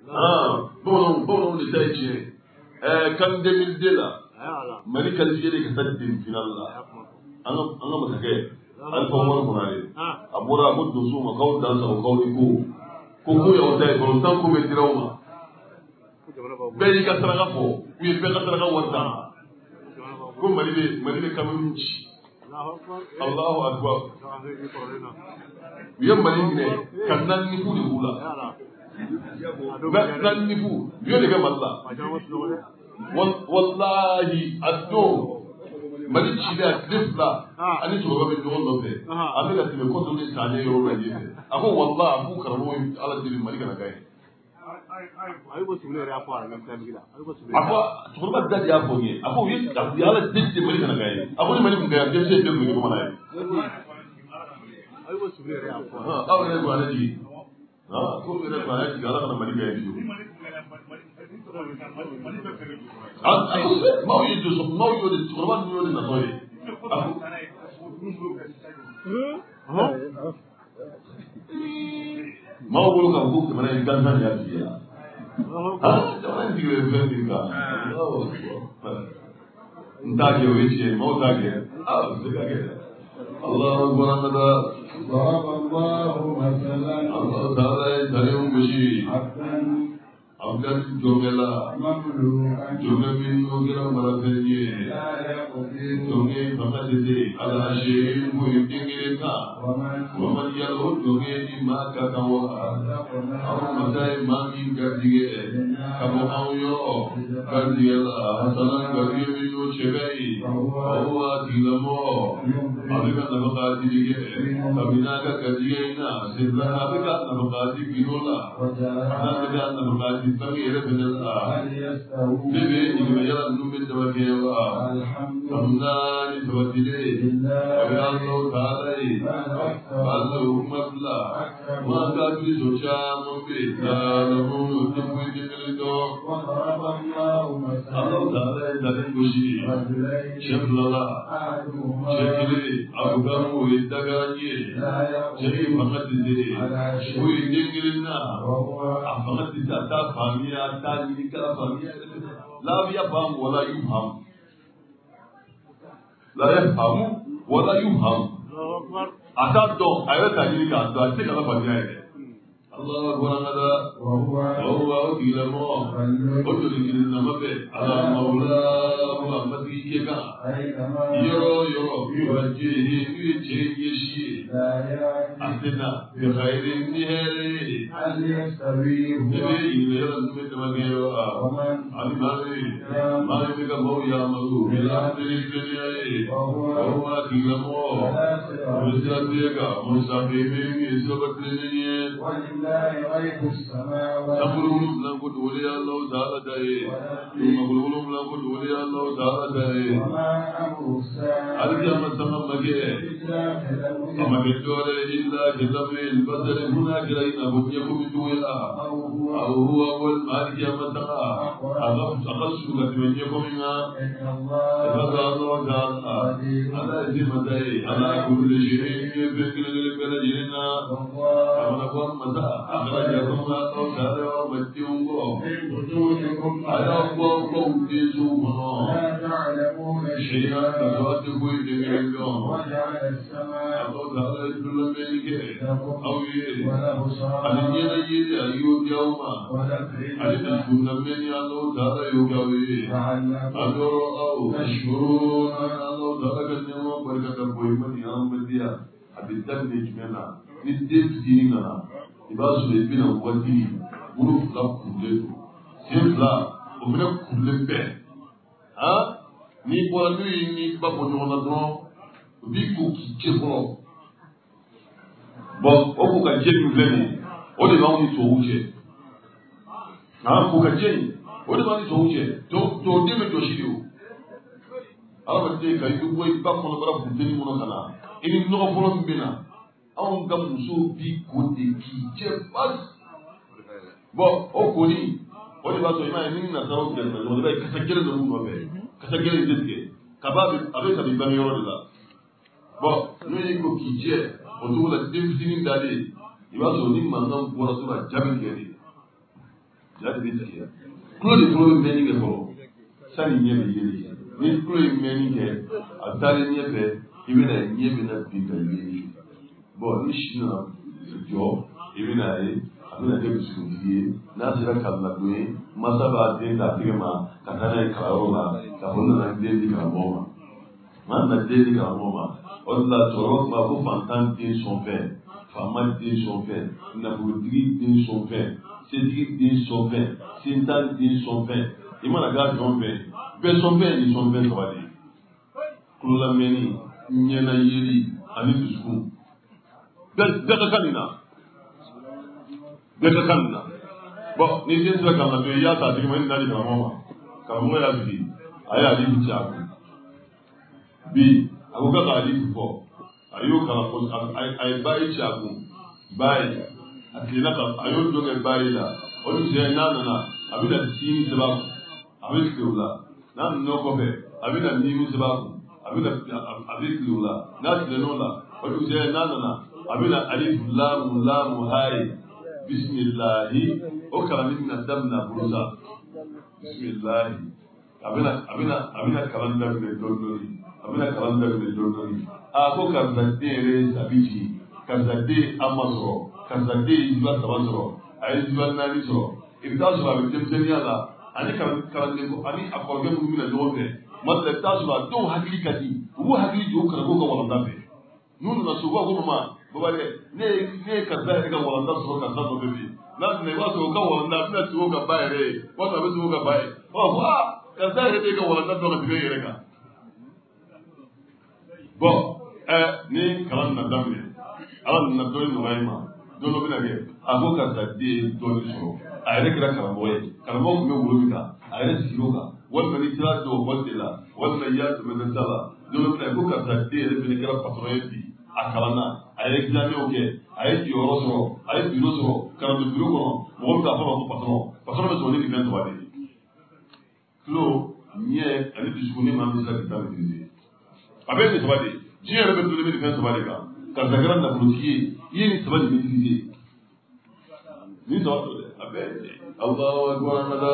bamananw de ta ye tiɲɛ kan 2002 la Mali qualifié ka taa demi-finale la an ka masakɛ Alifa Umaru Konare a bɔra ko donsow ma k'aw dan sago k'aw ni ko y'aw ta ye tan ko bɛ dira aw ma bɛɛ y'i ka saraka fɔ u ye bɛɛ ka saraka wari d'a ma ko Mali bɛ Cameroun ci Allahu akbar u ye Mali minɛ ka 4 nifu de b'u la 4 nifu u ye de kɛ Mali la wallahi a don Mali cila tile 2 ani cɛkɔrɔba bɛ ɲɔgɔn nɔfɛ an bɛ ka tɛmɛ kɔsɔn ni sanni yɔrɔ la ɲɛfɛ a ko wallahi a b'u karamɔgɔ ye Ala deli Mali kana k'a ye a ko cɛkɔrɔba da de y'a fɔ n ye a ko u ye Ala deli Mali kana k'a ye a ko ni Mali tun kɛra denmisɛn bɛɛ tun ye bamanan ye aw yɛrɛ don ale jigi ko yɛrɛ don ale jigi Ala kana Mali kɛ ye bilen maaw ye de cɛkɔrɔba ninnu y'o de natɔ ye maaw bolo k'a fɔ ko jamana in gansan de y'a sigi yan jamana in sigi bɛ fɛn min kan n t'a kɛ o ye tiɲɛ ye maaw t'a kɛ o tɛ ka kɛ Allahu akbar an ka taa Allahu taala ye ntalenw gosi Abdul Jongela Jonge min n'o kɛra marafɛn ye Jonge fanga de tɛ Ala seere ko ye den kelen kan Mamadu Yalo Jonge ni maa ka kan wa aw masa ye maa min garijɛgɛ ka bɔ anw yɔrɔ garijɛgɛ la Hasanan garijɛgɛ min y'o sɛbɛ ye aw b'a tigilamɔgɔ a bɛ ka nafa k'a diri kɛ kabini a ka garijɛgɛ in na sebila a bɛ ka nafa k'a di biro la n'a bɛ ka nafa k'a di bange yɛrɛ fɛnɛ la ne bɛ ɲininka yala ninnu bɛ dabakɛ wa hamina ni sabatilen o ye Alahu taala ye Alahu mabila maa ka hakili so caman bɛ yen laalamu o tɛ foyi tɛ kelen dɔn Alahu taala ye dalen gosi cɛ 2 la cɛ 1 Abubakar o ye dagaran ye cɛ min fanga tɛ se o ye den 1 na a fanga tɛ se a t'a faamuya a t'a ɲini k'a faamuya la yafhamu wala yufhamu la yafhamu wala yufhamu a t'a dɔn a yɛrɛ t'a ɲini k'a dɔn a tɛ se ka la faamuya yɛrɛ Allahu akbar an ka taa o tigilamɔgɔ o joli kelen nama bɛ ala mawlahu a matigi kɛ kan yɔrɔ o yɔrɔ yuwajjihi n'u ye cɛ ɲɛsi ye a tɛna bi khairin ni hɛrɛ ye ne bɛ ɲininka yala ninnu bɛ dabakɛ wa ani maa min bɛ ka maaw yamaru bilhamdulillah ye o tigilamɔgɔ o bɛ sira tigɛ kan musafir min ye sira tilennen ye Sabulu bulan ko dole ya Allah taala daye Magulu bulan ko dole ya Allah taala daye Aliyama sama mage amage dole illa jazamil badal munajirin abu yakum duya aw huwa wal aliyama sama agam aqassu ga yakum ina Allah taala ala zimadai ala kulli shay'in yafkil baladina amana qam mata أخرجكم الله تعالى ومتعوه على قوم تزومنا لا تعلمون شيئا فاتقوا إليكم وجعل السماء الله تعالى يدل منك أو على الجنة أيوب يوما على تكون من الله تعالى يقوي أدور أو تشكرون الله تعالى كنوا بركة بويمن يا مديا أبدا نجمنا ندير ديننا I b'a sɔrɔ i bɛna waati bolo 2 kurulen don sen 2 o fana kurulen bɛɛ n'i bɔra n'u ye n'i ba bɔ ɲɔgɔn na dɔrɔn u b'i ko k'i jɛ fɔlɔ o ko ka jɛ min filɛ nin ye o de b'anw ni tubabuw cɛ ko ka jɛ in o de b'anw ni tubabuw cɛ tubabuden bɛ jɔsi de o adamaden ka i bɛ bɔ i ba kɔnɔbara funteni kɔnɔ ka na i ni nɔgɔ fɔlɔ min bɛ na anw ka musow bi ko de k'i jɛ basi o koni o de b'a to i m'a ye ni nasaraw gɛrɛla ɲɔgɔn na i b'a ye kasa gɛlɛn dɔ b'u nɔfɛ kasa gɛlɛn tɛ tigɛ kaba a bɛ sabi bange yɔrɔ de la n'o y'i ko k'i jɛ o cogo la den fitinin dalen i b'a sɔrɔ ni mankan bɔra dɔrɔn a jaabi tigɛ de jadi bitike kulo de kulo meni ke ko sani nyebe yeli ni kulo meni ke atari nyebe ibina nyebe na binda yeli bo ni shina jo ibina yi abina ke bisudiye na sira kala doye masaba de da tigema katana kalarola ka honna na de di kaloma man na de di kaloma Allah torok ma ko fantan din son père Famal din son père, Naboudri din son père, Cédric din son père, Sintan din son père, Imanaga son père, Ben son père ni son père travaillé. Kula meni, Nyana yeri, Ani Duskun. Deka kanina. Bon, ni c'est ça quand la paix y a ça, c'est que moi, il n'a pas quand moi, il a dit, aïe, ali bichaku. Bi, agoga ka ali fort. Ayo kala ko ay bayi chaku. Bayi. Akina ka ayo jonge bayi la. Onu je nana abida tini sababu. Abida kula. Nan no ko be. Abida nimi sababu. Abida kula. Nas le no la. Onu je nana abida alif lam hay. Bismillah. O kala minna damna burusa. Bismillah. Abida kalanda be dondori. Abina kalanda be dondori. Ako kazade re sabiti. Kazade amasro. Kazade izwa sabasro. Ayi izwa nani sro. Ibita sura be temtenia la. Ani kalande ko ani akorge mu mina jobe. Madle tasura do hakili kati. Wo hakili jo kala ko wala be. Nunu na suba ko ma. Babale ne kazade ga wala tasro kazado be bi. Na ne wa so ka wala na na so ga bayre. Wa ta be so ga bay. Wa kazade ga wala tasro ga be yere bon ni kalan na daminɛ ala nana dɔɔni nɔgɔya ma don dɔ bɛna kɛ a ko karisa den ye dɔɔni sɔrɔ a yɛrɛ kɛra karamɔgɔ ye karamɔgɔ tun bɛ wolo min kan a yɛrɛ sigi o kan walima ni sira dɔw ekɔliden la walima i y'a tɛmɛ ne ta la don dɔ bɛna ko karisa den yɛrɛ fɛnɛ kɛra patɔrɔn ye bi a kalanna a ye examen kɛ a ye jɔyɔrɔ sɔrɔ a ye biro sɔrɔ kalanso biro kɔnɔ mɔgɔ bɛ taa fɔ ma ko patɔrɔn bɛ sɔrɔ ni nin fɛn saba de ye tulo ɲɛ ani dusukun maa min sera k'i ta maîtriser a bɛ nin saba de diɲɛ yɛrɛ bɛ tulu bɛ nin fɛn saba de kan karisa kɛra nafolotigi ye i ye nin saba de maîtriser nin saba tɔ dɛ a bɛ Allahu akbar nada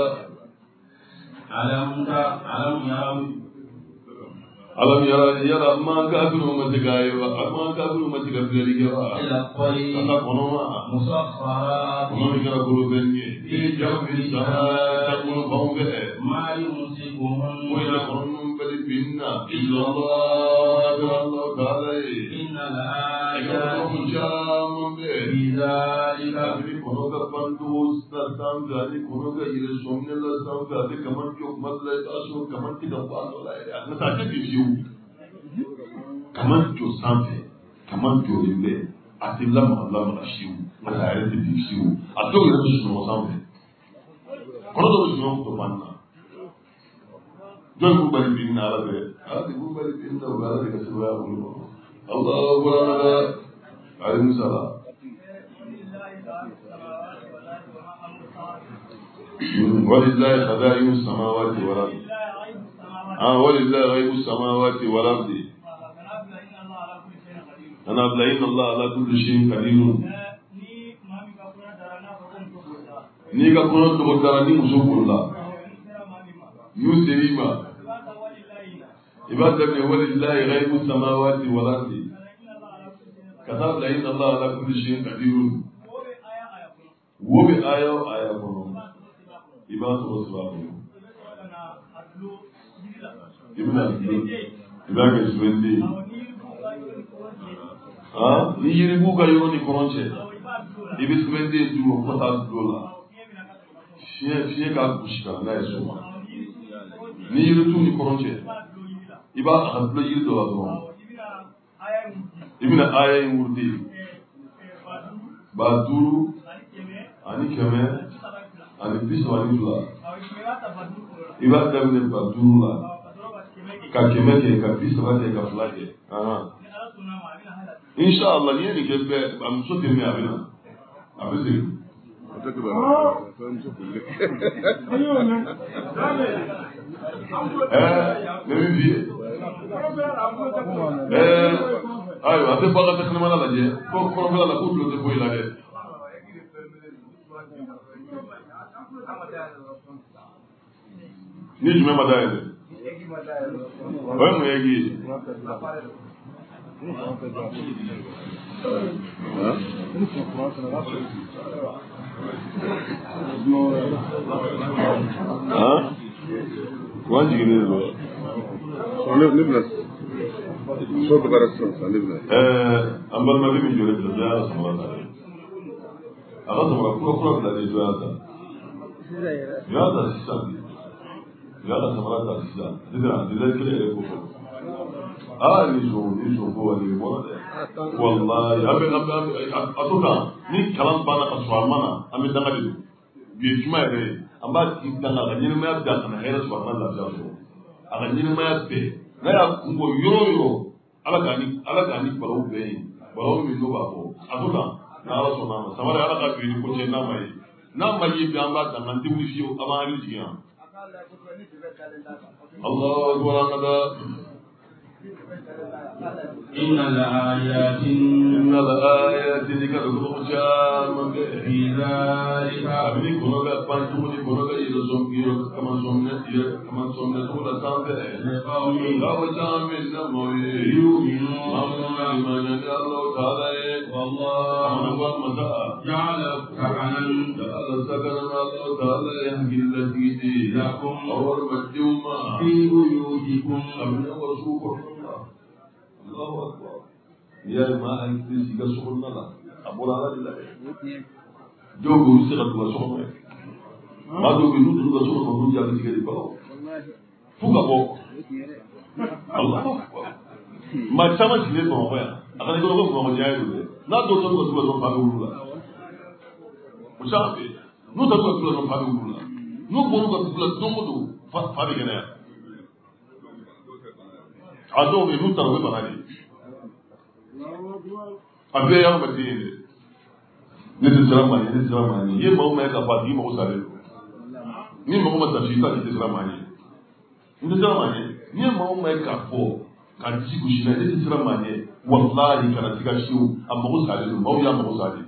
alam yara man kafiru matiga yawa man kafiru matiga filali yawa kana kono ma musakhara kono ni kara guru benye fi jawfi sama takunu bawbe ma yumsikuhum wa yakunum bal binna illa Allah ta'ala inna la ayati jamun bi zalika bi kono ka pandu stam jari kono ka ire somne la stam jari kaman ko madla aso kaman ti da ba la ya na ta ke bi kaman jo sanfɛ kaman jɔlen bɛ a tɛ lamaga a siw nka a yɛrɛ tɛ bi siw a dɔw yɛrɛ bɛ sunɔgɔ sanfɛ kɔnɔ dɔw bɛ sunɔgɔ to fan na jɔn k'u bali bin na ala bɛ ala de k'u bali bin na o bɛ ala de ka sebaya bolo Allahu akbar alayhi salam walillahi khaza'inu samawati wal ard ولله غيب السماوات والأرض أنا أبلغ إن الله على كل شيء قدير نيجا كنا تقولنا نمسك الله يوسريما إبادة ولله غيب السماوات والأرض كتب إن الله على كل شيء قدير وبآية وآية كنا إبادة وسبحانه ibà kẹ suwende ni yiri b'u ka yɔrɔ ni kɔrɔn cɛ i bɛ suwende du o kɔta du la fiɲɛ k'a gosi ka n'a ye so ma ni yiri t'u ni kɔrɔn cɛ i b'a a dulɔ yiri dɔ la dɔrɔn i bɛna aya in wurudi ba duuru ani kɛmɛ ani 32 i b'a daminɛ ba duuru la ka kɛmɛ kɛ ka 30 kɛ ka 2 kɛ inshallah ni ye nin kɛ bɛɛ a muso tɛ mɛn a bɛ na a bɛ segin ne bɛ fi ye ayiwa a tɛ ba ka tɛ kɛnɛmana lajɛ ko kɔrɔfɛla la ko dulo tɛ foyi la dɛ ni jumɛn ma dayɛlɛ o ye mun ye gi kuran jiginnen don ne bɛna so bɛ baara sisan ne bɛna an balimakɛ min jɔlen filɛ jɔnya la samara ta a ka samara kura bila de jɔnya ta sisan jɔnya la samara ta sisan sisan délai kelen yɛrɛ ko fɔ ni so ko wali bɔra dɛ wallahi a to kan ni kalan banna ka sɔrɔ a ma na an bɛ danga de don bi ye juma yɛrɛ ye an b'a di danga ka ɲɛnɛmaya bɛɛ a kana hɛrɛ sɔrɔ a kana lafiya sɔrɔ a ka ɲɛnɛmaya bɛɛ n'a y'a kun bɔ yɔrɔ o yɔrɔ ala k'a ni balawu bɛɛ ye balawu min n'o b'a fɔ a to kan n'ala sɔnna a ma samara ala ka don ni ko cɛ n'a ma ye bi an b'a danga an tɛ wuli fiyewu a b'an hakili jigin yan Allahu akbar an ka da إن الآيات في ذلك abini kono bɛ pan cogo di kono bɛ yɛlɛ sɔn k'i yɛrɛ kama sɔn cogo la sanfɛ k'aw caman bɛ na mɔɔ ye maa minnu bɛ limaniya ni Alahu Taala ye kamana gan masa جعل sakana na Alahu Taala ye hakililatigi de ye aw warimadenw ma في بيوتكم kabini aw ka sugu kɔnɔ Allahu akbar n'i y'a ye maa hakili sigi ka sokɔnɔna la a bɔra Ala de la dɛ dɔw bɛ olu se ka don ka so kɔnɔ yɛrɛ maa dɔw bɛ yen n'u donna ka so kɔnɔ n'u jaabi tigɛ de balo fo ka bɔ Allahu akbar maa caman sigilen Bamakɔ yan a ka di ko Bamakɔ diya ye dɛ n'a dɔw taara ka so la fa bɛ wulu la o caman bɛ yen n'u taara ka so la fa bɛ wulu la n'u bɔra ka so la don o don fa bɛ kɛnɛya a dɔw bɛ yen n'u taara o bɛ bana de a bɛɛ ye adamaden ye dɛ ne tɛ siran maa ɲɛ i ye mɔgɔ min ye ka fɔ a tigi mago salen don ni mɔgɔ ma sa f'i ta i tɛ siran maa ɲɛ n tɛ siran maa ɲɛ n'i ye mɔgɔ min ye k'a fɔ ka disi gosi n'a ye ne tɛ siran maa ɲɛ walahi kana siga fiyewu a mago salen don maaw y'a mago salen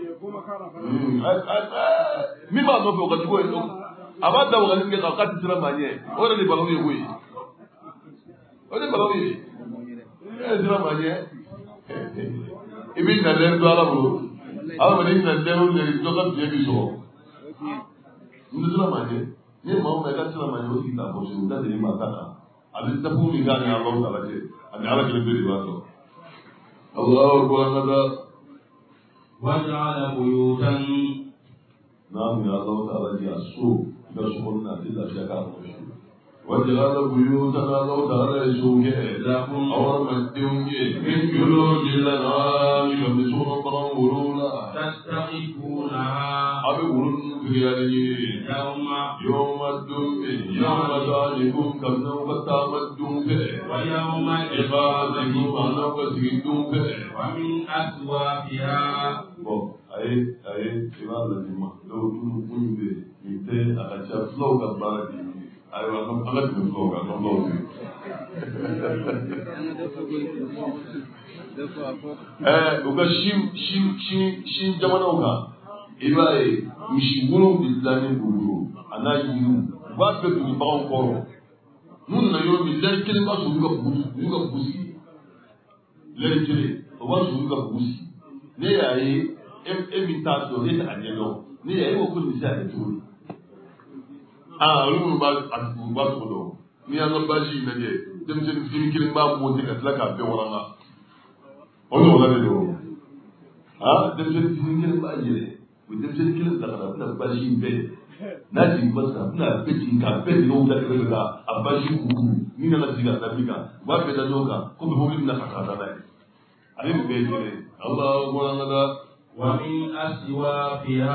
min b'a nɔfɛ o ka jugu ye a b'a da wagali min kɛ k'a tɛ siran maa ɲɛ o yɛrɛ de balawu ye koyi o de balawu ye e ye siran maa ɲɛ i bɛ nalɛn don ala bolo adamaden na lɛn o lɛn dɔ ka biɲɛ b'i sɔrɔ n tɛ siran maa ɲɛ n'i ye maa o maa i ka siran maa ɲɛ o tigi t'a fɔ sini o da deli maa ta kan a bɛ dafu min k'a ni Alahu Taala cɛ ani ala kelen bɛɛ de b'a sɔrɔ Allahu akbar an ka da وجعل بيوتا n'a mun ye Alahu Taala di a so i ka so kɔnɔna a tɛ lafiya k'a kɔnɔ su وجعل بيوتا Alahu Taala ye so kɛ aw adamadenw ye min juluudi l-an'aam ka misɔrɔ bagan wolo la تستخفونها a bɛ wolo ninnu giriyalen ye yawma don bɛ yawma zaalikum kabini aw ka taama don fɛ ويوم iqaamatikum kabini aw ka sigi don fɛ ومن أثوابها bon a ye i b'a lajɛ ma dɔw minnu bɛ yen nin tɛ a ka ca fulaw ka baara de ye ayiwa an ka tɛmɛ fulaw kan an ka fulaw fɛ u ka sin jamanaw kan i b'a ye misi wolow de dilannen b'u bolo a n'a yiriw u b'a bɛɛ don baganw kɔrɔ n'u nana yɔrɔ min lɛri kelen b'a sɔrɔ olu ka bugu sigi lɛri kelen o b'a sɔrɔ olu ka bugu sigi ne y'a ye e min t'a dɔn e t'a ɲɛdɔn ne y'a ye e ko nin bɛ se ka kɛ cogo di olu minnu b'a cogo dɔn n'i y'an ka basi in lajɛ denmisɛnnin fitinin kelen b'a monter ka tila k'a bɛɛ walanga o ɲɔgɔnna de don denmisɛnnin fitinin kelen b'a yɛlɛ o denmisɛnnin kelen bila ka na a bɛna basi in bɛɛ n'a jigin basi kan a bɛna bɛɛ jigin k'a bɛɛ tigɛ o bila kɛrɛfɛ ka a basi kuru min nana sigi a dabiri kan u b'a bɛɛ da ɲɔgɔn kan komi mobili bɛna ka taa n'a ye ale nin bɛɛ ye kelen ye Allahu akbar an ka da ومن أسوافها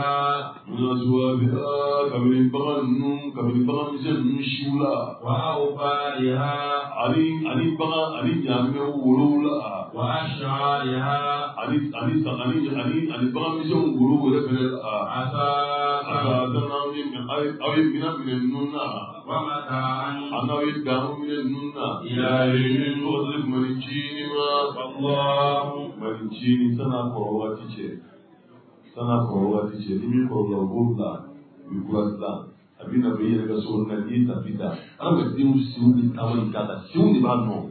kabini bagan ninnu kabini bagan misɛn ninnu siw la وأوبارها ani ɲaamɛ wolow la وأشعارها ani bagan misɛn wolow yɛrɛ fɛnɛ la أثاثا aw ye minɛn minɛ ninnu na ومتاعا n'aw ye damu minɛ ninnu na إلى حين fo ka se manicini ma والله manicini san'a kɔrɔ wagati cɛ ni min kɔrɔla o b'o bila Bikurazla, abina bayi daga sunan ni tafida. Ana diu siuni tawani kata, siuni ba no.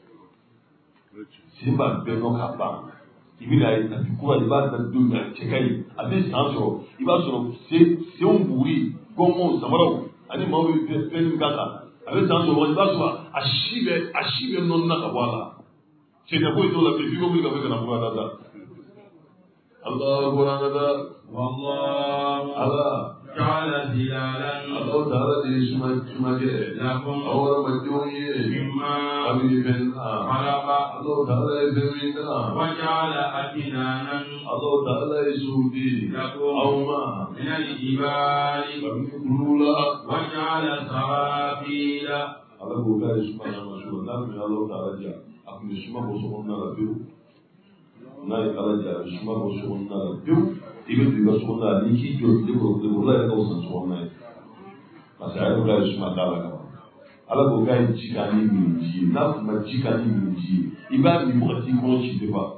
Simba beno kapa. Ibina ita bikura iba da dunya cekai. Abi sanso, iba soro se umburi, gomo samaro. Ani mawi benu kata. Abi sanso iba soro ashibe nonna kabala. Cina boy dola pe bigo bigo bigo na bura da. Allah Akbar. والله Allah. جعل ظلالا Allah Taala di sumage لكم awara majunye مما abi benna خلق Allah Taala benna وجعل أكنانا Allah Taala isudi لكم awma من الجبال kulula وجعل سرابيل Allah buka sumana masuna min Allah Taala ja akmi suma bosonna la biu na ikala ja suma bosonna la biu ibe diga sonna ni ki jo digo la ka usan sonna masaya buka suma kala ka ala ko ga jikani minji na kuma jikani minji iba mi mo ti ko ci de ba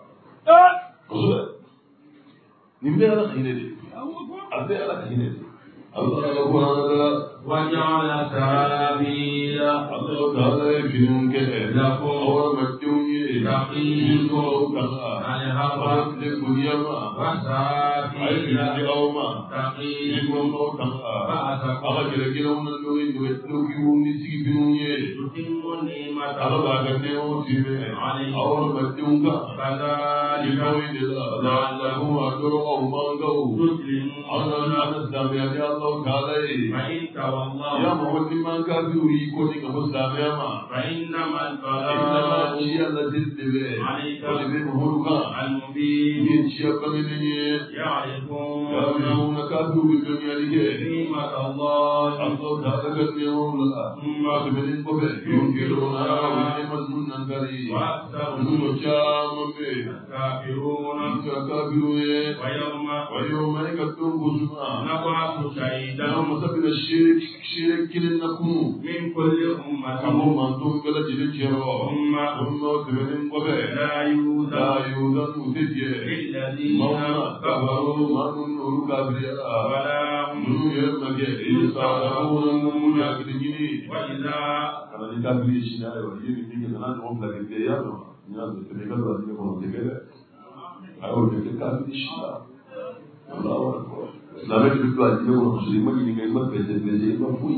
ni me ala khine de abde ala khine de Allah Akbar وجعل سرابيل Allah Taala binun ke لكم awar majunye تقيكم kala الهواء de kuniyama وسرابيل ay awma تقيكم Aga kira-kira wannan doyin da wai ɗauki wani sigi binunye. تتم النعمة Aga ba ga ne o tibe. Awar batin ka. Ki كذلك kawai da la'allahu aduru aw mangaw. Ana تسلمون ana samiya ya Allah ta'ala. فإن تولوا Ya mawati man ka biuri ko ni ka musamiya ma. فإنما Inna ma البلاء shi Allah tilbe. Ko be muhurka. المبين Yin shi kamar ne. Ya يعرفون biuna ka biuri dunya lige. نعمة الله Allah ta'ala ga ne wala. Ma be ko be yunkiruna wa ni'mal munkari. وأكثرهم Nuno chama be. كافرون Kabiruye. ويوم ويوم يكتب بزما. نبعث شهيدا يوم تبين الشرك كلنا كنو. من كل كم أمة من توم بلا جل جرا. ثم تبين قبل. لا يوجد لا يوجد متجه. للذين ما كفروا ما نور كبريا. ولا هم نور يمجد. إنسانون مجاهدين. وإذا كما نكابري شناي ويجي بيجي لنا نوم لكن كيا نو. نعم تبين قبل أن يكون تبين. أقول لك كابري شناي. الله أكبر. Islamnya itu aja orang Muslim ini nggak beza-beza itu pun.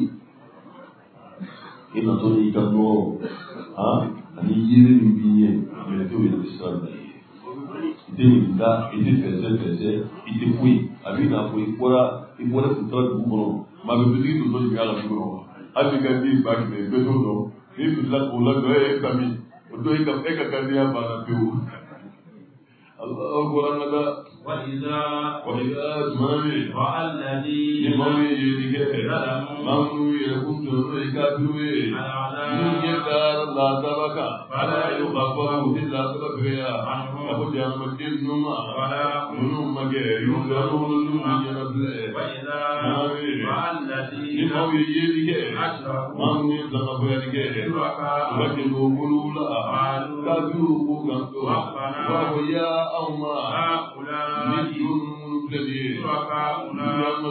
Ini tuh ikan no, ini ini mimpinya, itu Islam. Itu tidak, itu beza-beza, itu pun. Abi nak pun ikora putra bukan, malu begitu tuh juga lah bukan. Abi ganti bagi betul no, ini sudah pulang ke kami, untuk ikan kami apa nak tu. Allah Quran ada. وإذا سمعني والذين إمامي يدك مامنو يكون تنوي كافروي من يدار لا تبكى فلا يغفر إلا تبكيا أبو جام الدين نما نما مجيء يغفرون نما جنبله وإذا والذين إمامي يدك مامنو يتنبه يدك وجنو قلولا كافرو كنتو ويا أوما نجم الذي شركاؤنا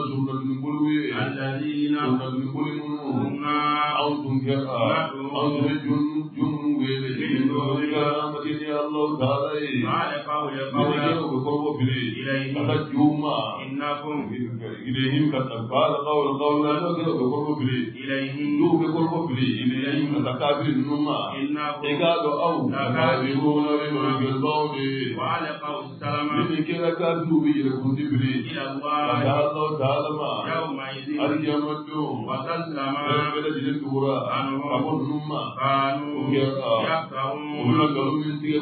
الذين أنتم كرا أنتم جن من دونك الله تعالى قال قول إنكم إليهم قال قول إليهم دوك قرب إليهم كتكابر النما إكادوا أو تكابرون بملك البول وعلقوا السلام من كلا كادوا بيركون تبري إلى الله الله تعالى ما يومئذ القيامة وسلم بلا جل كبرى أقول نما كانوا يفترون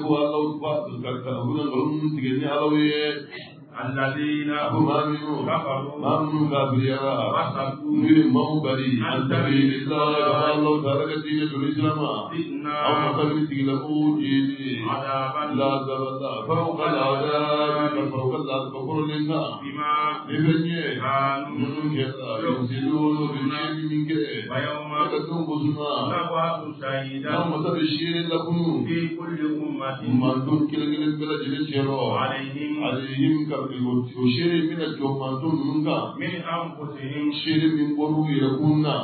الذين كفروا وصدوا من موبري عن سبيل الله الله تعالى دين الإسلام أو مثل تلقوا جيدي لا زبدا فوق العذاب فوق العذاب كفر لنا بما كانوا يفسدون بالشيء من كده ويوم تكتم بزنا نبعث شهيدا يوم تبشير لكم في كل أمة من دون كلا بلا جل شرا عليهم وشيري من الجومانتون نونغا من أنفسهم شيري من بنو يكوننا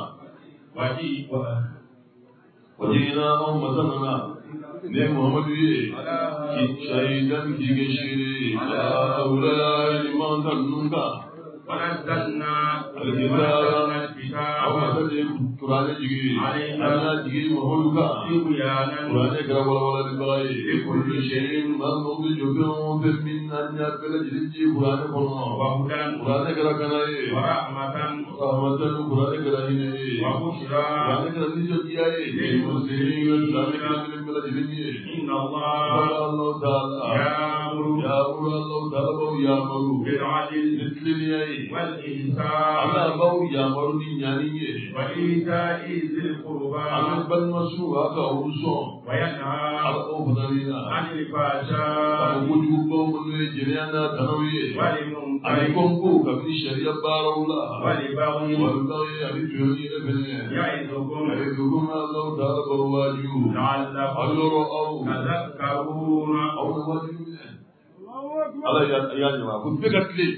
وجئناهم مثلنا ne Muhammadu ye shaidan kige shiri ala ulai liman kannunga ونزلنا الكتاب ومثل قرآن جيجي أنا جيجي مهولوكا قرآن كرام ولا لباي كل شيء ما نقول جبنا من أن يقبل جيجي قرآن كنا قرآن كرام كناي ورحمة قرآن كراهيني وبشرى قرآن كرام نجيجي المسلمين قرآن كرام من جيجي إن الله تعالى يأمر الله تعالى يأمر بالعدل مثلني والإحسان أنا بقول يا مرني يعني وإيتاء ذي القربى أنا بالمشروع كأوزون وينهى على أوفدارنا عن الفحشاء وجوبهم من جريانا تنوي والمنكر أنا كونكو كبني شريعة بارولا والبغي والبغي أبي توني أبني يعظكم الله تعالى برواجو لعلكم أجر تذكرون أو نواجو الله يا جماعة كنت بكتلي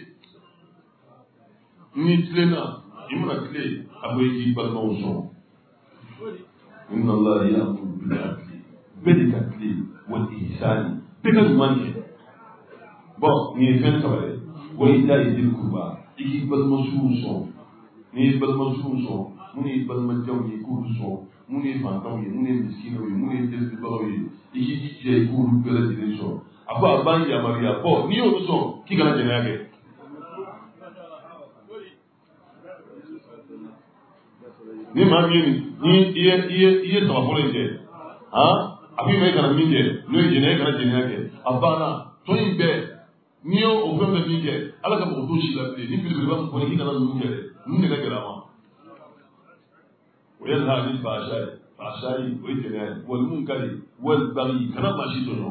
ni tilenna i mana tile a ko i k'i balimaw sɔn inna Allah ya'muru bil adli bɛɛ de ka tile wal ihsani bɛɛ ka ɲuman kɛ bon nin ye fɛn saba ye wa ita'i dhil qurba i k'i balimasunw sɔn n'i ye balimasunw sɔn minnu ye balimajanw ye i k'olu sɔn minnu ye fantanw ye minnu ye miskinaw ye minnu ye dɛsɛbagaw ye i k'i jija i k'olu bɛɛ lajɛlen sɔn a ko a b'an yamaruya bon n'i y'olu sɔn k'i kana jɛnɛya kɛ ni maa min ni i ye sabafɔlɔ in kɛ a b'i ma i kana min kɛ n'o ye jɛnɛya kana jɛnɛya kɛ a banna tɔn in bɛɛ n'i y'o fɛn fɛn min kɛ ala ka mɔgɔ to si la bilen ni belebeleba min fɔra k'i kana ninnu kɛ dɛ ninnu de ka gɛlɛn a ma o ye lahadi fahasa ye o ye jɛnɛya ye wali munkari wali bagi kana maa si tɔɲɔ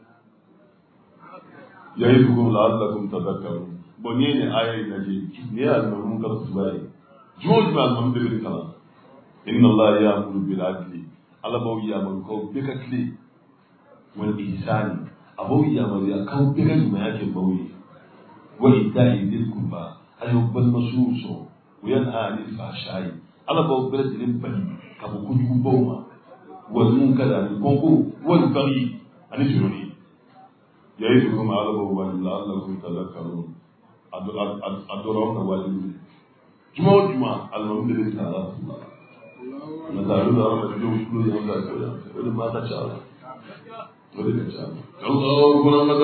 ya'idukum la'allakum tadhakkarun bon n'i ye nin aya in lajɛ n'i ye alimami ka kutuba ye jumɛn o jumɛn alimami bɛɛ bɛ kalan inna Allah ya'muru bil adli ala b'aw yamaru k'aw bɛɛ ka tile wal ihsani a b'aw yamaruya k'aw bɛɛ ka ɲumanya kɛ baw ye wa ita'i dhil qurba a y'aw balimasunw sɔn wa yanha 'anil fahsha'i ala b'aw bɛɛ lajɛlen bali ka bɔ kojugubaw ma wal munkari ani kɔnko wal baghi ani tɔɲɔni ya'idukum ala b'aw bali la'allakum tadhakkarun a dɔra aw ka wajibi juma o juma alimami de bɛ kalan la مثالو دار مجلو شلو يوم ذاك ولا ما تشاء ولا تشاء الله أكبر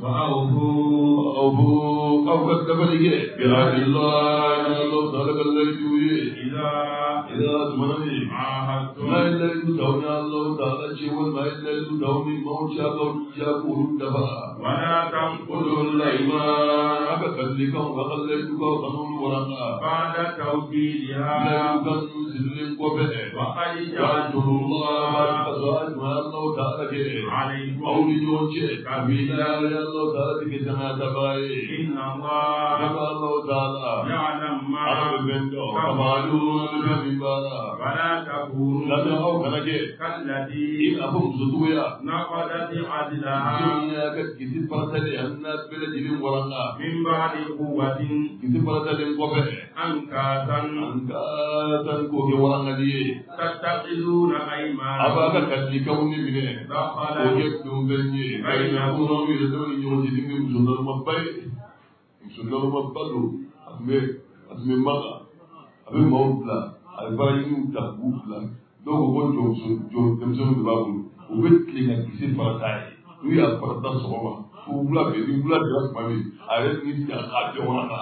وأوفوا أو كتب لي بعهد الله تعالى الذي إذا تمنني لا إلا إن توني الله تعالى شيء وما إلا إن توني موشى قولي يقول دفا ولا تنقضوا الأيمان أكثرك وخليتك قانون ورقا بعد توكيدها لا يكن سلم وبدأ وقد جعلتم الله أزواج ما الله تعالى عليكم أولي كبيرا يا الله تعالى كجنا تباي إن الله تعالى يعلم ما تفعلون بمبارا ولا تكونوا لنا أو كنجي كالتي إن أبو زدويا نقضت عدلها دنيا كتير فرتلي الناس بلا جلين ورقا من بعد قوة كتير فرتلي قبه أنكاسا كوكي ورقا دي تتخذون أيمانا أباك كتلي كوني منه دخلا وجدتم بني بينكم ويدون يوجدين مسلم مباي مسلم مبالو أتمي مغا أبي موبلا البرايم تبوبلا دوغو كون تمسون دبابو وبتلينا كيسي فرتاي ويا فرتا سوما وبلا بيدي بلا دراس مامي أريد نيجي أكاد يومنا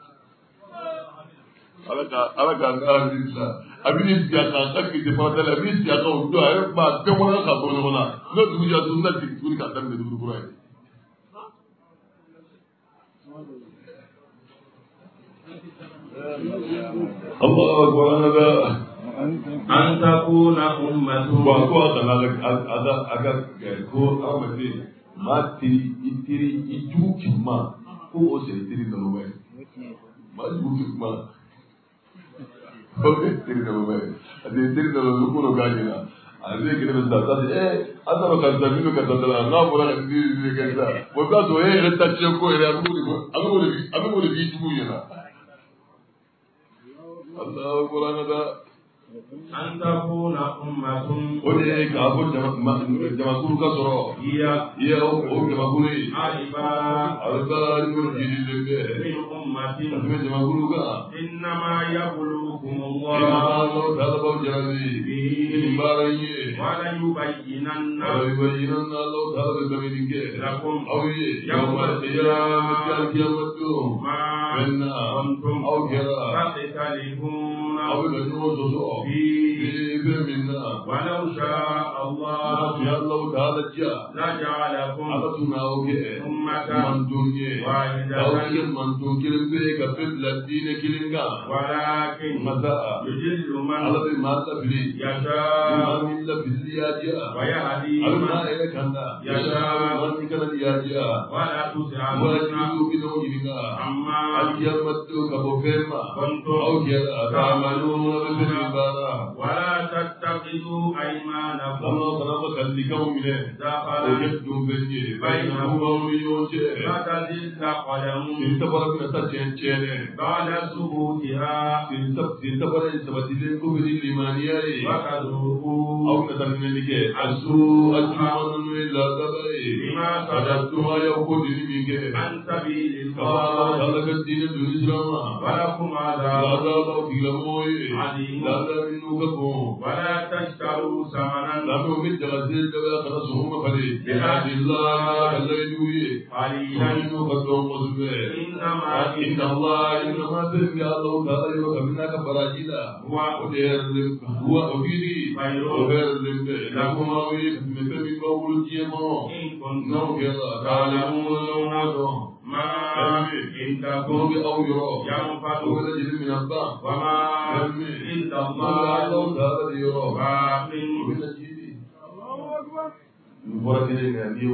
alaka alisa abini siaka kaki de fata la abini siaka o do ay ba de wona ka bo wona no du ja du na ti turi ka tan de du ko ay Allah akbar ana أن تكون أمة wa ko aga ko amati ma tiri iju kimma ko o se tiri no mai ma iju kimma tiri da bai ade tiri da lo ko ga jina ale kele bɛ sa sa an taara karisa min bɛ karisa da la n'a bɔra ka di kɛ sa o k'a sɔrɔ e yɛrɛ ta tiɲɛ ko yɛrɛ a bɛ k'o de k'i jugu ɲɛna Allahu akbar an takuna ummatun o de ye k'a fɔ jamakulu ka sɔrɔ iya o jamakulu ye aliba n'o jirilen bɛ min ummatin ka tɛmɛ jamakulu kan innama yabluukumullah Allahu ta'ala b'aw jarabi nin baara in ye wala yubayyinanna Allahu ta'ala bɛ kabini kɛ lakum aw ye yawmal qiyamati don fɛn na aw kɛra faqitalifuna aw bɛ ka ɲɔgɔn sɔsɔ fɛn min na walau sha'a Allah ya Allah ta'ala ja laja'alakum ala tun aw kɛ mantun ye aw kɛ mantun kelen bɛ ka fɛn bila diinɛ kelen kan walakin masa yudillu man ala bɛ maa labili yasha maa min labili y'a ja wa yahdi ala man maa yɛrɛ kan da yasha maa min kana y'a ja wala tus'aluna wajibi bɛ n'o ɲininka amma alkiyamatu ka bɔ fɛn ma aw kɛra ta'maluna bɛ fɛn min baara wala tattakhidhu aymanakum Allah kana ma kallikanw minɛ o dakhala kɛ dunfɛn ye bainakum aw ni ɲɔgɔn cɛ fatazilla qadamun sen sabara bɛna taa tiɲɛ dɛ ba'da subutiha sen sabara in sabatilen ko bɛ ni limaniya ye fakadhubu aw bɛna taa minɛli kɛ a su a juguman ninnu ye ladaba ye bima sadaqtum a y'aw ko dili min kɛ an sabilillah kaba ala ka diinɛ doni sira ma walakum adab laada b'aw tigilamɔgɔw ye alim laada minnu ka bon wala tashtaru samanan lamɛnw bɛ jagase dabaya kana sɔngɔ ma falen bihadillah ka layidu ye qalilan minnu ka dɔn kosɛbɛ innama inna Allah innama fɛn min Allah ta'ala yɔrɔ kabini n'a ka baraji la o de hɛrɛlen wa o kiri o hɛrɛlen bɛ lakumaw ye tun bɛ fɛn min b'aw bolo diɲɛ kɔnɔ n'aw kɛra ta'lamuna dɔn ma dɔw bɛ aw yɔrɔ yanfadu o bɛ lajɛlen mina ban wama fɛn min inda Allah ta'ala de yɔrɔ baqin o bɛ na jiri nin bɔra kelen kan n'i ye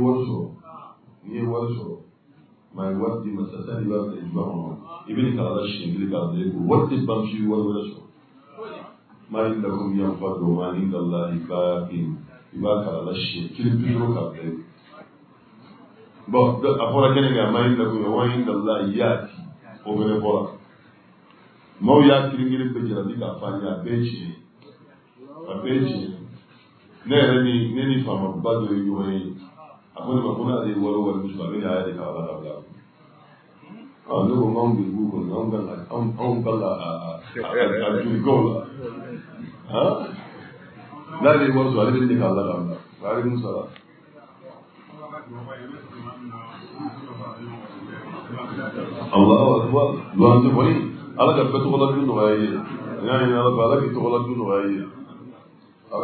wari sɔrɔ maa ye wari di ma sisan i b'a bila juba kɔnɔ i bɛ nin kalala siɲɛ kelen k'a bila i kun wari tɛ ban fiyewu wari wɛrɛ sɔrɔ maa yi lakum yanfadu wa inda Allahi baqin i b'a kalala siɲɛ kelen pe dɔrɔn k'a bila i kun bon a fɔra kɛnɛ kan maa yi lakum wa inda Allahi yaati o fɛnɛ fɔra maaw y'a kelen-kelen bɛɛ jira ni k'a fɔ an ye a bɛɛ ye tiɲɛ ne yɛrɛ ni faamaba dɔ ye ɲɔgɔn ye a ko ne ma ko n'ale ye wari min sɔrɔ ale de y'a yɛrɛ k'a la ka bila ne ko anw de b'u kɔnɔ anw kan ka jurikaw la n'ale ye wari sɔrɔ ale bɛ ne k'a la ka bila ale mun sara Allahu akbar luwan tɛ bɔnni ala ka bɛɛ tɔgɔla du nɔgɔya ye n y'a ɲini ala fɛ ala k'i tɔgɔla du nɔgɔya ye ala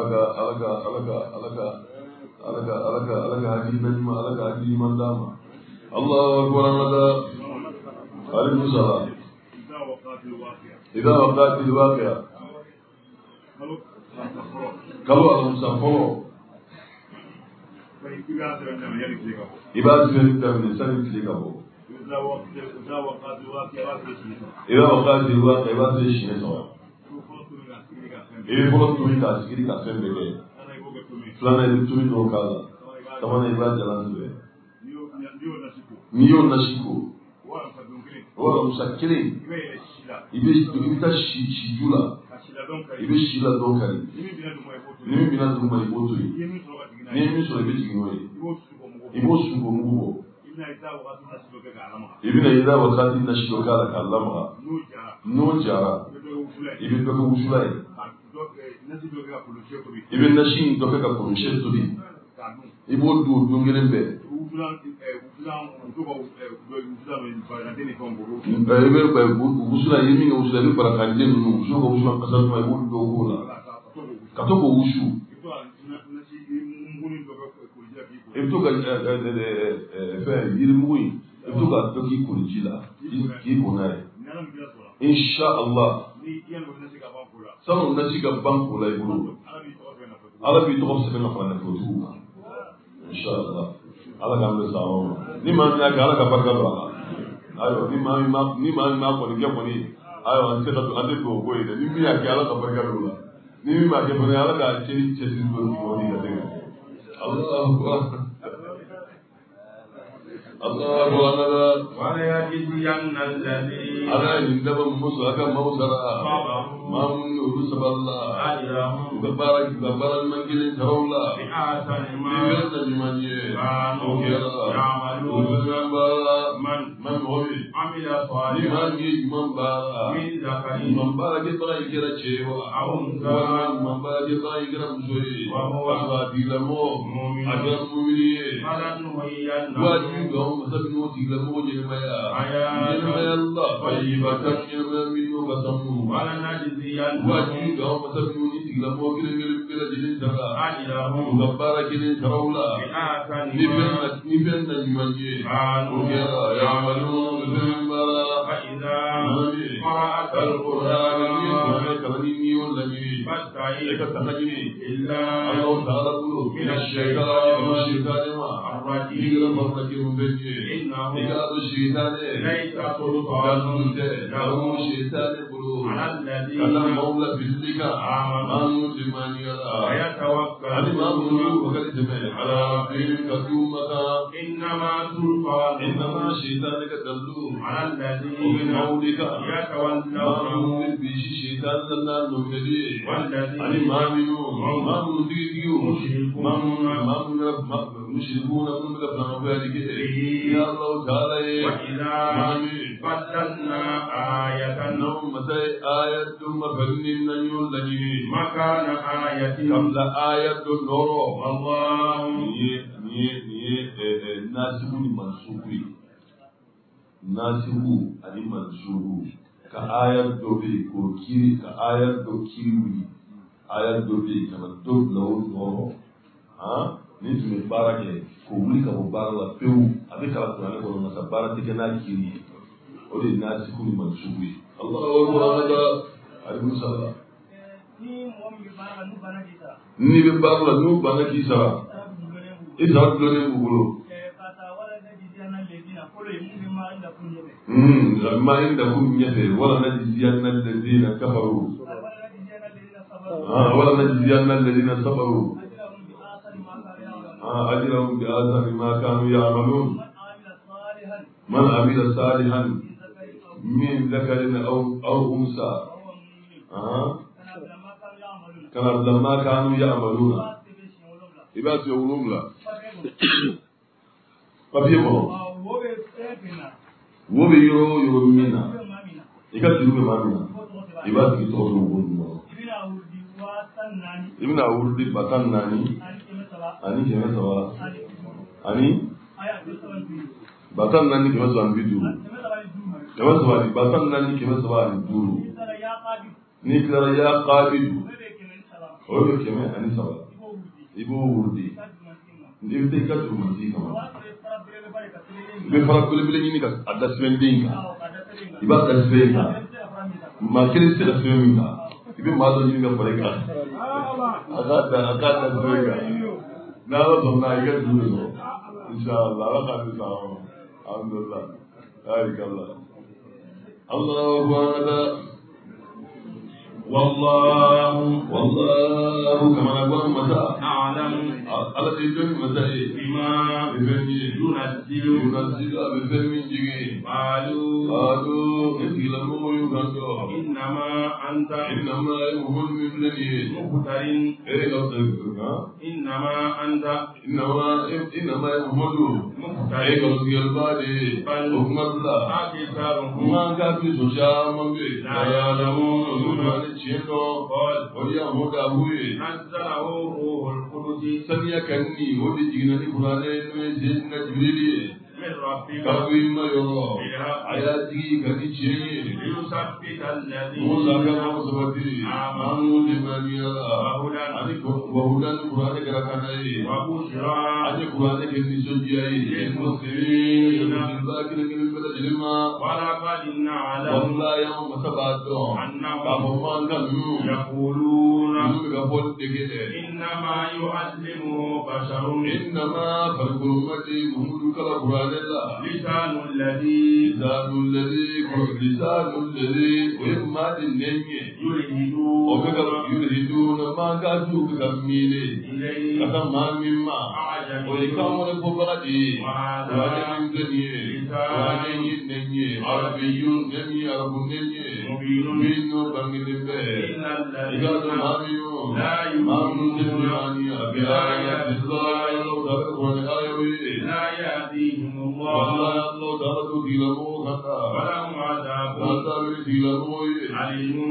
ka hakilina ɲuman ala ka hakili ɲuman d'a ma Allahu akbar an ka taa alaikum salaam idha waqa'atil waqi'a kalo alamisa fɔlɔ i b'a sɛbɛnni daminɛ sani tile ka bɔ idha waqa'atil waqi'a i b'a sɛbɛn siɲɛ 3 i bɛ fɔlɔ tumi k'a sigiri ka fɛn bɛɛ kɛ filanan i bɛ tumi dɔw k'a la sabanan i b'a jalan sɛbɛn n'i y'o nasi ko o alamisa kelen i bɛ taa si ju la i bɛ si la dɔn kari ni min bɛna dugu ma i b'o to yen n'i ye min sɔrɔ i bɛ jigin n'o ye i b'o sugo mugu bɔ i bɛna i da wakati nasi dɔ k'a la k'a lamaga n'o jara i bɛ dɔ kɛ wusula ye i bɛ nasi in dɔ kɛ ka kɔrɔsiyɛn tobi i b'o don o don kelen bɛɛ i bɛ wusula i ye min kɛ wusula i bɛ barakanden ninnu musow ka wusula kasa duman i b'olu dɔw k'o la ka to k'o wusu i bɛ to ka fɛn yirimugu in i bɛ to ka dɔ k'i kori ji la k'i ko n'a ye insha Allah sanu nasi ka ban k'o la i bolo ala b'i tɔgɔ sɛbɛn ka fara nafolotigiw kan insha Allah ala k'an bɛ sa ma ni maa min y'a kɛ ala ka barika don a la ayiwa ni maa min m'a kɔni kɛ kɔni ayiwa an tɛ don o ko ye dɛ ni min y'a kɛ ala ka barika don o la ni ma ke bana ala da ce ce din ko ni ka daga Allahu akbar Allahu akbar wa la yajziyanna alladhi ala inda ban musu aka mausara mamun nuru saballa ajrahum gabaran mangilin tarawla bi ahsani ma da limanye kanu ya'malun man hobi amila salihan liman yi man bara min zakarin man bara ke bara kira cewa awunza man bara ke bara kira musoyi wa huwa dilamo mu'min ajran mu'mini falan nuhayyanna wajin ga musabinu dilamo je maya Allah tayyibatan yaminu qasamu wa la najziyanna wajin ga musabinu dilamo kira jinin tara ajrahum gabbara kinin tarawla bi ahsani ma ni ben da nimanje kanu ya'malun bimbara فإذا nabi قرأت القرآن القرآن كرني والنبي فاستعيذ تنجني بالله الله تعالى من الشيطان الرجيم يقرأ فرقك مبني إنه يقرأ الشيطان ليس سلطان له الشيطان قلوب على كان الذين مولى بذلك آمنوا لمن يرى الإمام ويتوكلون النور وقد سمع على ربهم كثومة إنما سلطان إنما شيطانك تبلو على ومن الذين مولك يتولونه من بيشي شيطان لنا نمدي والذين أني ما منو ما منو تيجيو ما مشركون من قبل ذلك يا الله تعالى وإذا بدلنا آية نوم متى آية ثم فلن يولني مكان آية قبل آية النور والله nasibu ni mansukuri nasibu ani mansuru ka ayar dobe ko kiri ka ayar do kiri ayar dobe kana do lawo noro ni tumi baara kɛ ko wuli ka bɔ baara la pewu a bɛ kala kuranɛ kɔnɔ masa baara tɛ kɛ n'a kiri ye o de ye nasibu ni mansuru ye Allahu akbar alayhi salam ni bɛ baara la n'u banna k'i sara i sara dulonnen b'u bolo ما عندكم يفعل ولا نجزين الذين كفروا ولا نجزين الذين صبروا أجرهم بآثار ما كانوا يعملون من عمل صالحا من ذكر أو أنثى كان لما كانوا يعملون إبات يقولون لا فبيقولوا wo bɛ yɔrɔ o yɔrɔ min na i ka juru bɛ maa min na i b'a tigi tɔgɔ dɔn wo dun kɔnɔ i bɛna wurudi 400 ani 300 ani 400 ani 350 300 400 ani 350 n'i tilara ya qabidu o bɛ 100 ani 3 i b'o wurudi i bɛ taa i ka juru mandi kama i bɛ fara belebele ɲini ka a da sɛbɛn den kan i b'a da sɛbɛn kan maa kelen tɛ se ka sɛbɛn min kan i bɛ maa dɔ ɲini ka fara i kan a k'a da sɛbɛn kan n'ala sɔnna i ka juru bɛ sɔrɔ inshallah ala k'a di sa ma alhamdulillah barikalla Allahu akbar والله كما نقول متى أعلم على الجن متى بما ينزل بفهم جيجي قالوا إسلامه يغنجو إنما أنت إنما يهون من لني مفتر إنما أنت إنما يهون مفتر قصدي البادي حكم الله أكثرهم ما كافي سوشا من بي لا يعلمون قال ويهود أبوي نزله روح القدس سمي كني ودي جيناني قرآن سيدنا جبريل من ربك كوي ما يرى حياتي كني شيء ليثبت الذين موسى كان مصبتي آمنوا لمن يرى وهدى القرآن كركناي وبشرى أجي قرآن كني سجياي المسلمين الباكر من البلد لما ولقد نعلم والله يوم سبعته أنهم كانوا يقولون إنما يعلمه بشر إنما فرق أمتي محمد كلا قرآن لسان الذي وإما النية يلهدون ما قاسوا بكمينه كما مما ويكامل فبرده وعجم الدنيا وعجم النية عربي نمي عرب النية مبين بانجل البيت إذا ماميو مامن تجمعني بآيات الله لا يأتيهم الله والله الله تعالى تديلمو خطا ولهم عذاب عليم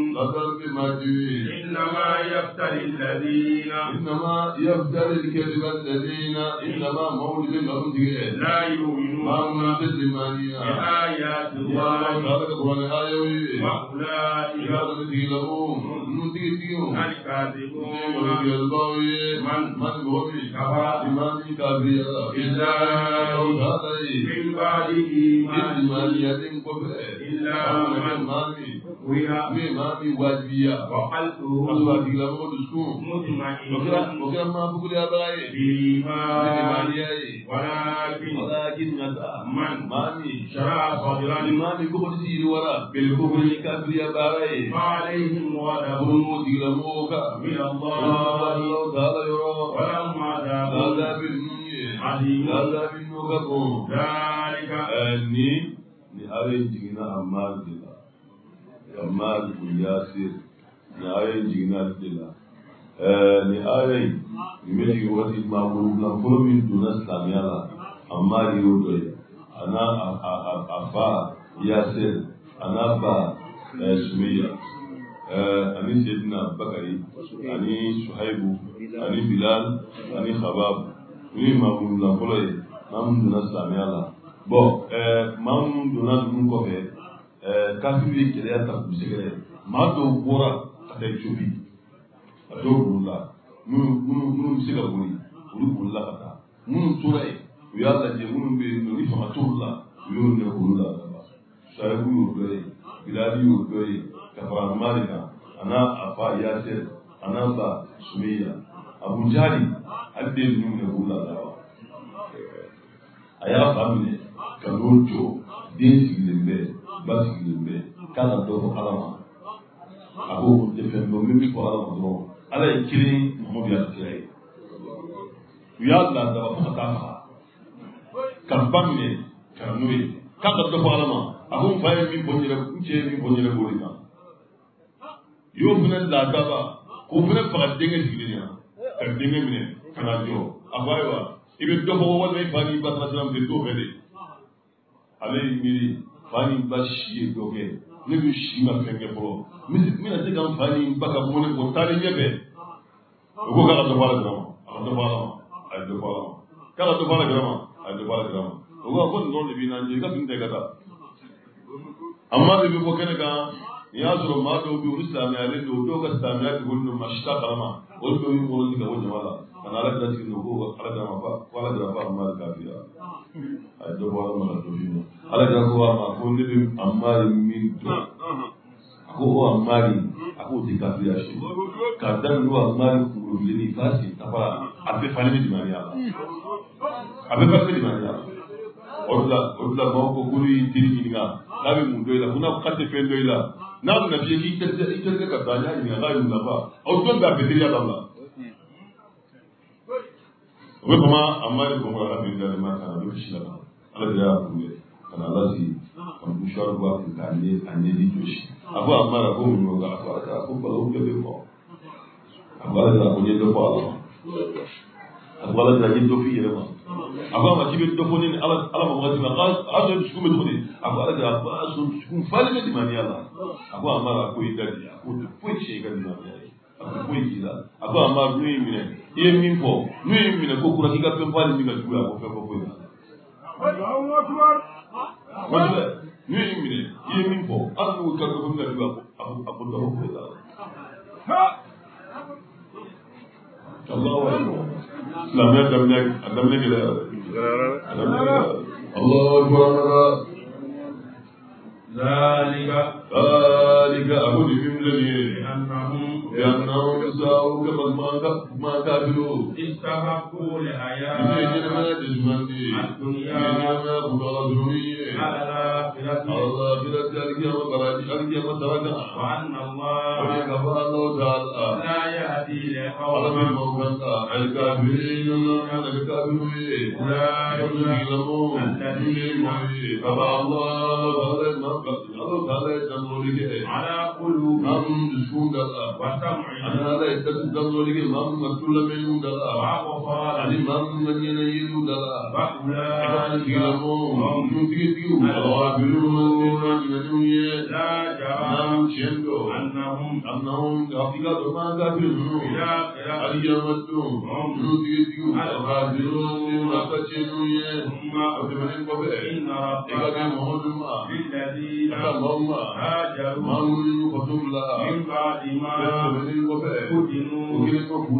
إنما يفتري الكذب الذين إنما مولد الأرض لا يؤمنون بآيات الله وأولئك الكاذبون من هو كفى إلا من بعد إيمان إلا من وقلبه مطمئن بالإيمان ولكن من شرع صدرا بالكفر فعليهم غضب من الله ولهم عذاب عظيم ذلك Ammar bin Yasir ni ayen jigina dilla ni ayen miji wati maburu na min duna islamiyala Ammar yodo ana afa Yasir ana ba Sumayya ani Sayyidina Bakari ani Suhaibu ani Bilal ani Khabab ni maburu na min duna islamiyala bo mamun duna dun ko be kafiri kɛlɛya ta k'u sɛgɛrɛ maa dɔw bɔra ka taa Ethiopie a dɔw bolila minnu bɛ se ka boli olu bolila ka taa minnu tora yen u y'a lajɛ minnu bɛ yen nɔ ni fanga t'olu la u y'olu nɛ olu la daba Suhaibu y'o dɔ ye Bilali y'o dɔ ye ka fara Ammar kan a n'a fa Yasir a n'a ba Sumayya Abu Jahli ale de ye ninnu nɛ olu la daba a y'a fa minɛ ka n'o jɔ den sigilen bɛ ba sigilen bɛ k'a ka dɔ fɔ Ala ma a ko tɛ fɛn dɔn min bɛ fɔ Ala ma dɔrɔn Ala ye kelen Muhamadu y'a kira ye u y'a bila daba fo ka taa faga ka ba minɛ ka na n'o ye k'a ka dɔ fɔ Ala ma a ko n fa ye min fɔ n yɛrɛ n cɛ ye min fɔ n yɛrɛ b'o de kan y'o fana bila daba k'o fana faga denkɛ sigilen ɲɛna ka denkɛ minɛ ka na jɔ a ko ayiwa i bɛ dɔ fɔ walima i fa n'i ba taara sira min fɛ t'o fɛ de ale y'i miiri fa ni ba si ye dɔ kɛ ne bɛ si ma fɛn kɛ fɔlɔ n bɛna se ka n fa ni ba ka mɔnɛ bɔ taalen ɲɛfɛ o ko k'a ka dɔ fɔ Ala kira ma a ka dɔ fɔ Ala ma a ye dɔ fɔ Ala ma k'a ka dɔ fɔ Ala kira ma a ye dɔ fɔ Ala kira ma o ko nin dɔrɔn de b'i n'an cɛ i ka fini tɛ ka taa Ammar de bɛ bɔ kɛnɛ kan n'i y'a sɔrɔ maa dɔw bɛ olu silamɛyalen don dɔw ka silamɛya dogolen don maa si t'a kalama olu dɔw y'u wolosi ka bɔ jama la ka na Ala kira sigi ko Ala kira ma fa ko Ala kira fa Ammar kafira a ye dɔ fɔ Ala ma ka dɔ f'i ma Ala kira ko a ma ko ne bɛ Ammar min dɔn a ko o Ammar a k'o tɛ kafiriya si k'a daminɛ o Ammar kunkolo bilenni f'a sen tafara a bɛɛ falen bɛ limaniya la a bɛɛ falen bɛ limaniya la o de la maaw ko k'olu y'i teri ɲininka n'a bɛ mun dɔ i la ko n'a k'a tɛ fɛn dɔ i la n'a bɛna f'i ye k'i terikɛ ka taa n y'a ɲininka k'a y'u nafa aw don bɛ a bɛ teriya dabila o bɛ fama Ammar kɔngɔ Ala bɛ da ma kana bɛ kisi la Ala de y'a kunbɛ ka na Ala sigi ka musuwaru b'a kun k'a ɲɛji jɔsi a ko Ammar a ko mun y'o kɛ a ko Ala ko balawu bɛɛ bɛ fɔ a ko Ala ko n ye dɔ fɔ Ala ma a ko Ala n ye dɔ f'i yɛrɛ ma a ko a ma k'i bɛ dɔ fɔ ne ni Ala ma waati min a sɔrɔ dusukun bɛ cogo di a ko Ala a ko a sɔrɔ dusukun falen bɛ limaniya la a ko Ammar a ko i da di a ko foyi tiɲɛ i ka limaniya ye a ko foyi k'i la a ko Ammar n'u y'i minɛ i ye min fɔ n'u y'i minɛ ko kura k'i ka fɛn falen min ka juguya a ko fɛn fɔ foyi la kosɛbɛ n'u y'i minɛ i ye min fɔ hali n'u ka fɛn min ka juguya a ko dɔ fɔ foyi la Allahu akbar silamɛya daminɛ a daminɛ gɛlɛya Allahu akbar ذلك أقول بهم لني لأنهم ساءوا كما ما كافروا استحقوا الحياة إنما تجمعني الدنيا إنما بطلتني على الآخرة الله بلا ذلك وقراجي أرجع متركا وأن الله ويكفى الله تعالى لا يهدي على لقوم من موكلتا الكافرين الكافرين لا يظلمون الذين كفى الله تعالى تنظرك على قلوبهم من تسكون دلا وسمعهم أنا لا يتنظرك من مكتول من دلا وأبصارهم أني من ينيل دلا فأولئك هم يفيدوا الغافلون لا جرم أنهم أنهم حقيقة ما كافرون إلى قراءة اليوم هم يفيدوا الغافلون ثم إن ربك للذين هاجروا من بعد ما فتنوا ثم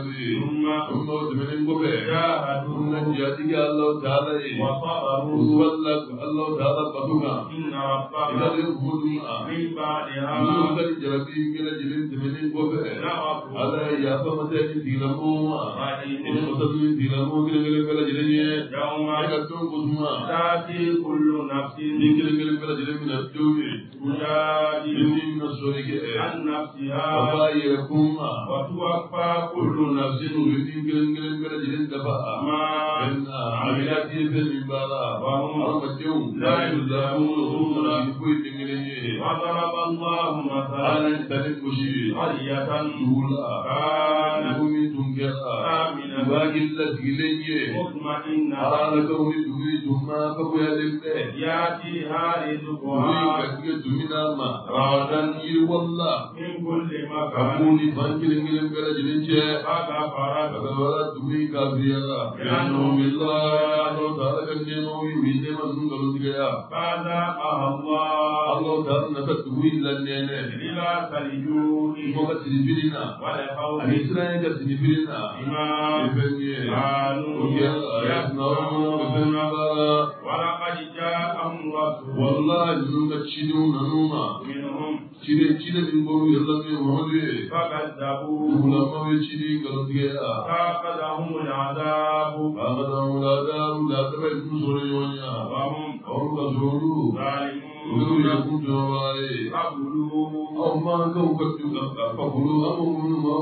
جاهدوا وصبروا إن ربك من بعدها يوم تأتي كل نفس تجادل عن نفسها وتوفى كل نفس ما عملت وهم لا يظلمون وضرب الله مثلا قرية كانت مطمئنة يأتيها رزقها رغدا من كل مكان فكفرت بأنهم فذاقها الله لباس الجوع والخوف بما كانوا يصنعون ولقد جاءهم رسول والله نشدون نوما منهم فكذبوا فأخذهم العذاب لا تبعثوا وهم ظالمون أما فقلوا مما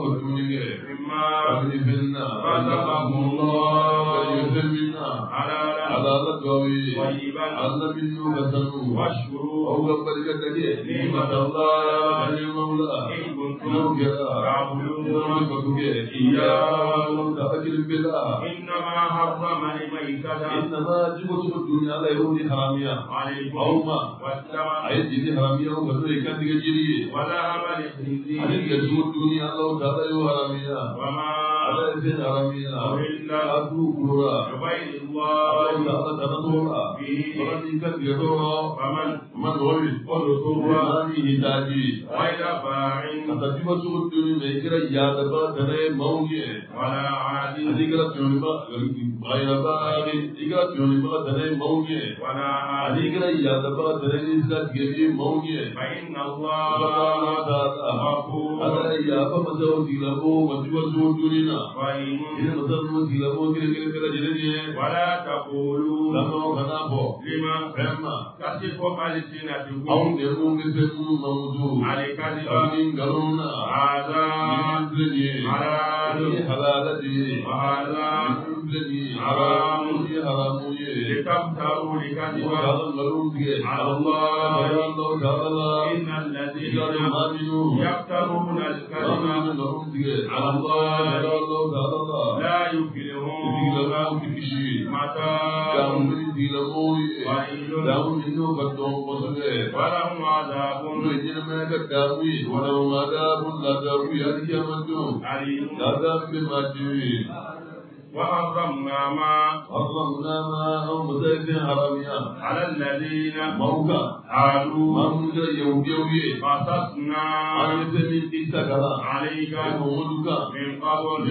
رزقهم الله على لقوي على منه كسنوا واشكروا أو قبل كتك نعمة الله المولى إن كنتم تعبدون إياه تأكل بالله إنما حرم الميتة إنما جبت الدنيا لا يرون حرامية أو ما أي جدي حرامية وكذا كان تجري ولا عمل خنزير أي جبت الدنيا الله تعالى حرامية وما على إذن حرامية إلا أدوكورا غير الله تعالى تنظرا ولكن كان يدورا من ولي ولطورا هداجي غير باعٍ تجبت الدنيا لكرا يادبا تنين موجه ولا عادي أذكرت يونبا غير باعٍ إذكرت يونبا تنين موجه ولا عادي أذكرا يادبا تنين إذكرت يبي موجه فإن الله تعالى هذا يابا مسوتي له وجوز الدنيا إذا مسوتي له كلا جلني ولا تقولوا لما فما تصف ألسنتكم أو يقوم بفهم موضوع على كذب قالونا هذا حلالتي وهذا حرام لتفتروا لكذب على الله إن الذين يفترون الكذب على الله لا يفلحون متاع ولهم عذاب أليم وحرمنا ما على الذين عادوا قصصنا عليك من قبل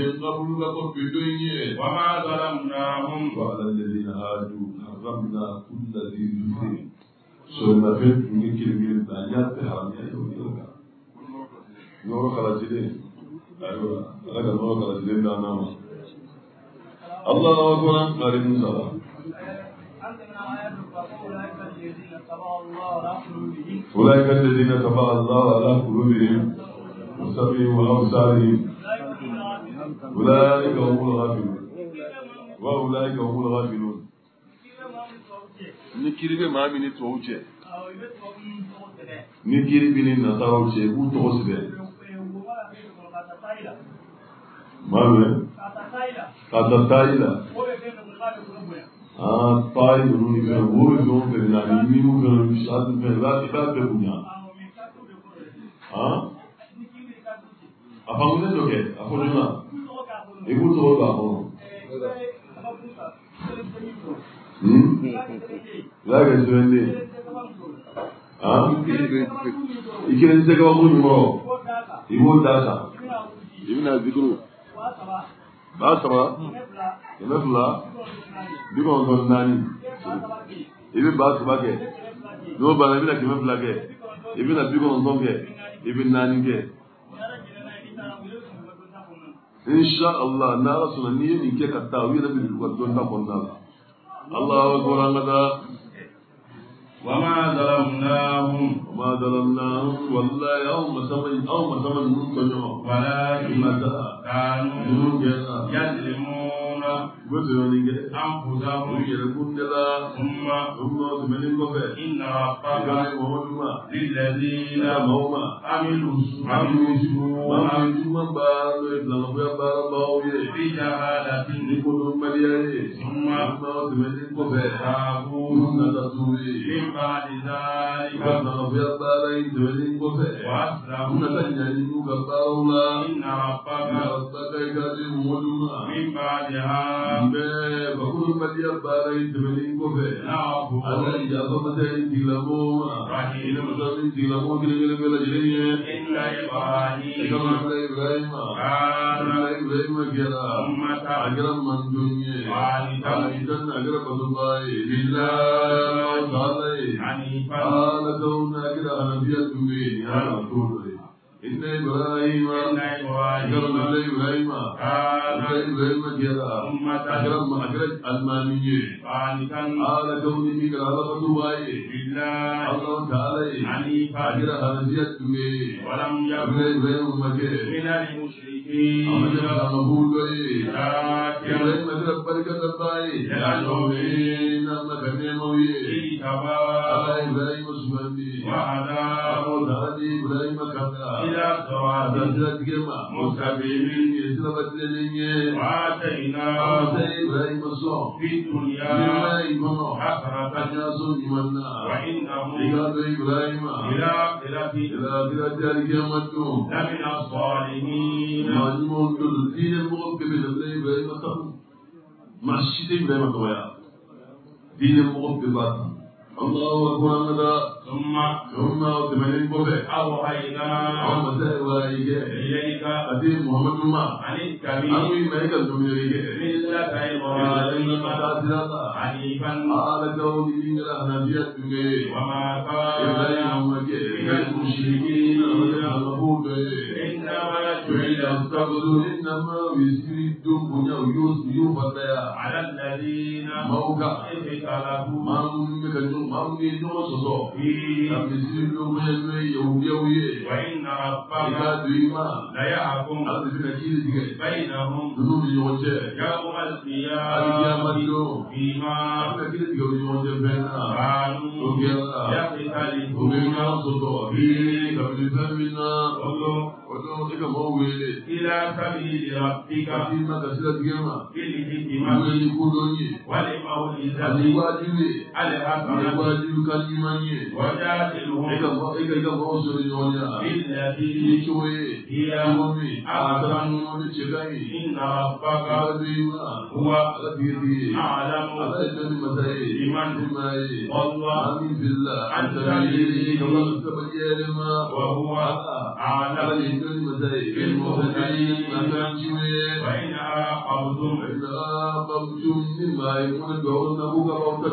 وما ظلمناهم وعلى الذين عادوا حرمنا كل ذي ذكر سورة فين من كلمة البانيات حرمنا يوم يوم خلاص أيوة هذا الموضوع الذي نعمه الله أكبر قارئ صلاة أولئك الذين طبع الله على قلوبهم وسمعهم وأبصارهم أولئك هم الغافلون وأولئك هم الغافلون نكيري بما من توجه نكيري بني نتاوجه وتوسبه ما هو كاتايلا طايل نوني كان هو يوم في النادي ميمو كان مشاهد في الرات كذا بكونيا أفهمنا لوكي أفهمنا يقول توقع هون لا كسبني إكيد نسيك وقول مرو يقول داسا يبين الذكرو باسرة ينفلا بيكون صنعني يبين باسباك نو بنا بينا كم فلاك يبين بيكون صنعك يبين نانيك إن شاء الله نارا سنني إنك كتاوي ربي وجدنا قلنا الله أكبر الله وما ظلمناهم والله يوم سمن منتجو ولكن كانوا يظلمون أنفسهم ثم إن ربك للذين عملوا السوء بجهالة ثم تابوا من بعد ذلك وأسلموا إن ربك من بعدها إن إبراهيم كان أمة إن إبراهيم أجرم المانية قال كوني في كرامة الله الله تعالى أجر هنزيت ولم يكن من المشركين إبراهيم أجر بركة الله يجعلون مكانه إبراهيم سبحانه وهداه إبراهيم إلى صراط مستقيم وآتيناه في الدنيا حسنة وإنه إلى آخرة لمن الصالحين مع الشتاء إبراهيم الطويلة دين المغفبات الله أكبر ثم تمنين بوبي أوحينا إليك أتي محمد ما عن الكبير أمي ما يكن تميريك ملة إبراهيم حنيفا على كوني من الأهنبية وما كان من المشركين إنما جعل الصبر على الذين اختلفوا وإن ربك ليحكم بينهم يوم القيامة فيما كانوا يختلفون إلى سبيل ربك بالحكمة والموعظة الحسنة وجادلهم بالتي هي أحسن إن ربك هو أعلم بمن ضل عن سبيله وهو أعلم بالمهتدين وإن عاقبتم مما يكون الدعون نبوك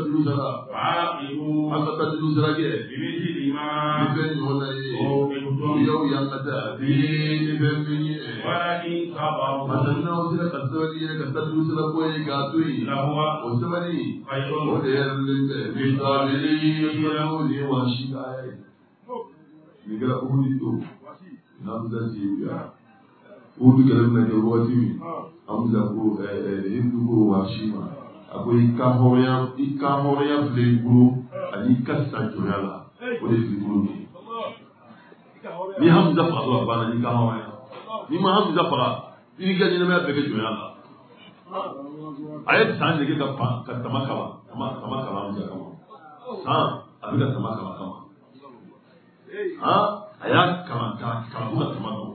فعاقبوا بمثل ما عوقبتم yau yan kata ni bembi ولئن صبروا masanna usira kasawali ya kasadu sira koyi gatui لهو usabani خير ode yarlinde bitabili yawli wa shikai nigara uhudi to namda jiya udu garin na jawati amza ko hindu ko washima akwai ikahoya fleguru ani kasa jurala ode fleguru ni hamza fara bana ni kahoya ni ma hamza fara ni ga ni na be ke jurala ayat san ne ka pa ka tamakala hamza kama sa abida tamakala kama ayat kamanta kama tamakala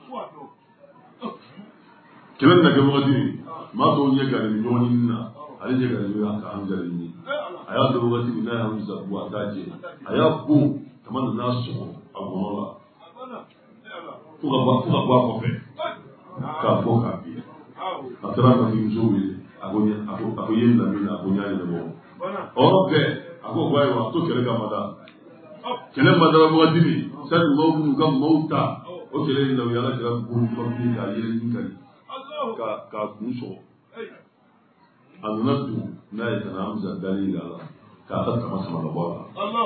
kiran da gaba gadi ma to ne ga ni wani na ali je ga ni ka an gari ni aya da wati bi na hamza wa daje aya bu kamar na su agonola ku ga ko fe ka ko ka bi atara ka ni zuwi agonya agoyen da mi na agonya ni bo oke ago gwai wa to kere ga mada kele mada wa gadi ni sai mo ga mauta o kele ni la ya ga ku ko ni ka yele ni ka kuso annatu na ya kana hamza dalila ka ta masa magaba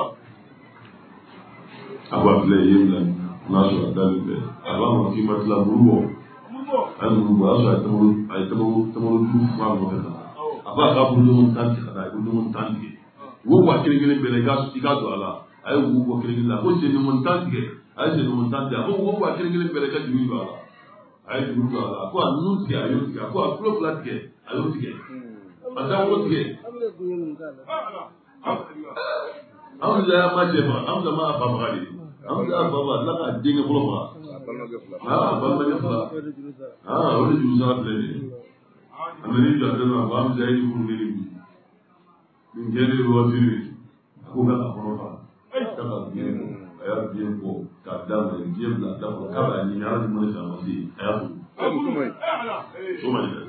aba ble yimlan nasu dalile aba mo ki matla burugo an burugo aso ay tamu du fa mo ta aba ka burugo mun tanti kada burugo mun tanti wo wa kire gele bele ga su tiga do ala ay wo ko kire gele ko je mun tanti ay je mun tanti aba wo wa kire gele bele ka du ala ay du ala ko anu ti ayo ti ko afro flat ke ayo ti ke ata wo ti ke amza ya ma je ba amza ma ba ba ri amza ba ba la ka dinga bolo ba ba ba ya fla wala ju za ple ni ameni da da ba amza yi ku ni min gele ro ti ko ga ko ba ta ba ni ya bien ko ka da ma bien la da ko ka ba ni ya ni mo sa ma si ya ku so ma ni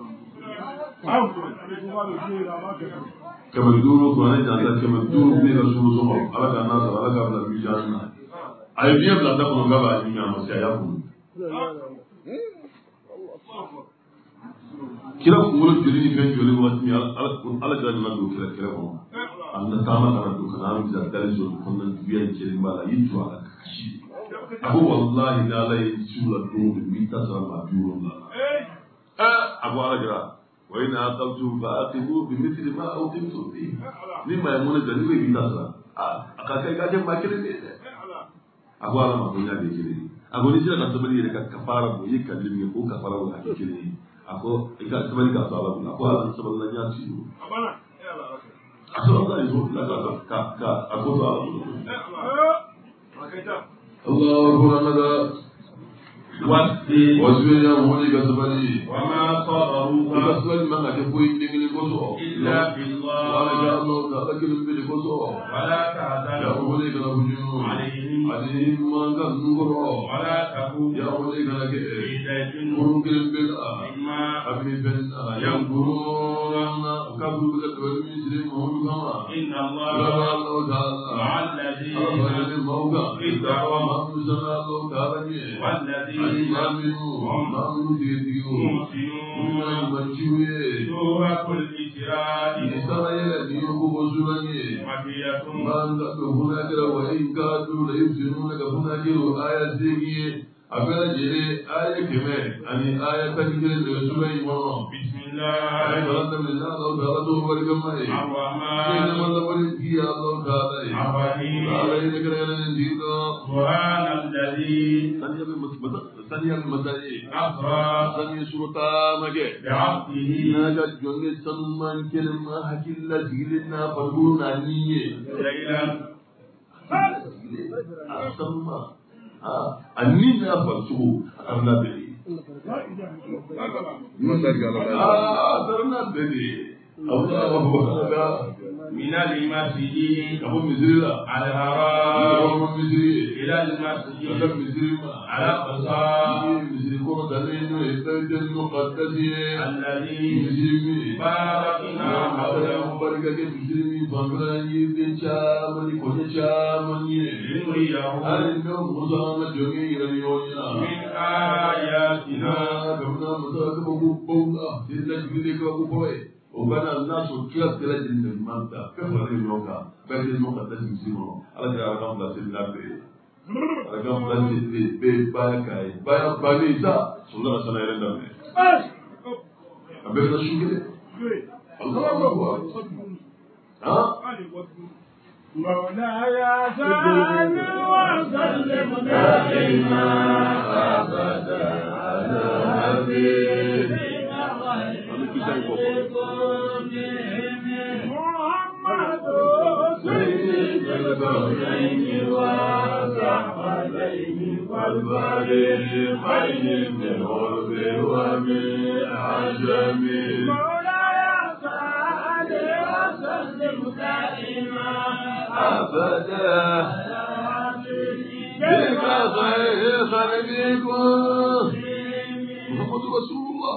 كما يقولوا كمان جاتا كما يقولوا بين رسول الله على كان ناس على كان النبي جانا أي بيا بلا تقول نجابا أجمع مسيا يقول كلا كقول جريني فين جريني واسمي على كان نادو كلا كلا هم أنا تاما كان نادو كنا هم جاتا لزول كنا نبيا جريني بالا يجوا على كشي أبو والله لا يجوا لدوم ميتا سلام أبيهم لا أبو على جرا وإن عاقبتم فعاقبوا بمثل ما عوقبتم به مما يمون الجليل بيتاسا أكاكاي كاجم ما كده أبو على ما كنا بيجري أبو نجرا كسبني لك كفارة بوي كلمة يكو كفارة ولا كيكلي أبو إذا كسبني كفارة ولا أبو على كسبنا نياتي أصلا لا يزول لا كا أبو على الله أكبر wasbir ya muhuni ka sabali wa ma sabaru ka sabali man ka ko indi ngili koso illa billah wa la Allah ka lakin bil koso wala ta'zal ya muhuni ka bujunu alayhim man ka nugoro wala taku ya muhuni ka ke idajin kurun bil bil imma abni bil yankuruna ka bu ka to misri muhuni kama inna Allah ta'ala alladhi mawga idawa mamsana Allah ta'ala ni walladhi Mamu diyo, muna machiwe. Dua kulli tirani. Isana yele niyo kubozulanye. Makiyatun. Manda kuhuna kira wa inka tu la yusiruna kuhuna kiro aya zegiye. Abela jere aya keme ani aya takikire de sura imono. Bismillah. Ay balanda minna Allah ta'ala to barkamai. Ar-Rahman. Kene malla wali ki Allah ta'ala. Ar-Rahim. Allah ine kira ne dindo. Subhanalladhi. Saniya masai. Asra. Saniya surata mage. Bi'abdihi. Naga jonge sanman kelma hakilla jigilina faduna niye. Laylan. Asamma. Anina fasu arna beli. Arna beli. Allah من المسجد kamu Misri lah. الحرام Orang Misri. إلى المسجد Kata Misri mah. الأقصى Misri kau dah itu Baitul Muqaddas الذي Misri. باركنا حوله Mereka ke Misri bangsa ini caman, konya caman ni. لنريه Hari ni Musa nak jogi iraninya. من آياتنا Kamu Musa tu buku lah. Sila jadi kau buku. وكان الناس كلا تلاقي المنطقة كيف هذه الموقع بعد الموقع لازم يسمعوا على كذا رقم لازم نبي رقم لازم بي باكاي بايا بانيسا سلطة سنة يرندم أبدا شو كده الله أكبر ها مولاي صل وسلم دائما أبدا على حبيبنا محمد سيد الكونين وصحبين والفريقين من غرب ومن عجم مولاي صل وسلم دائما أبدا بما خير خلقكم محمد رسول الله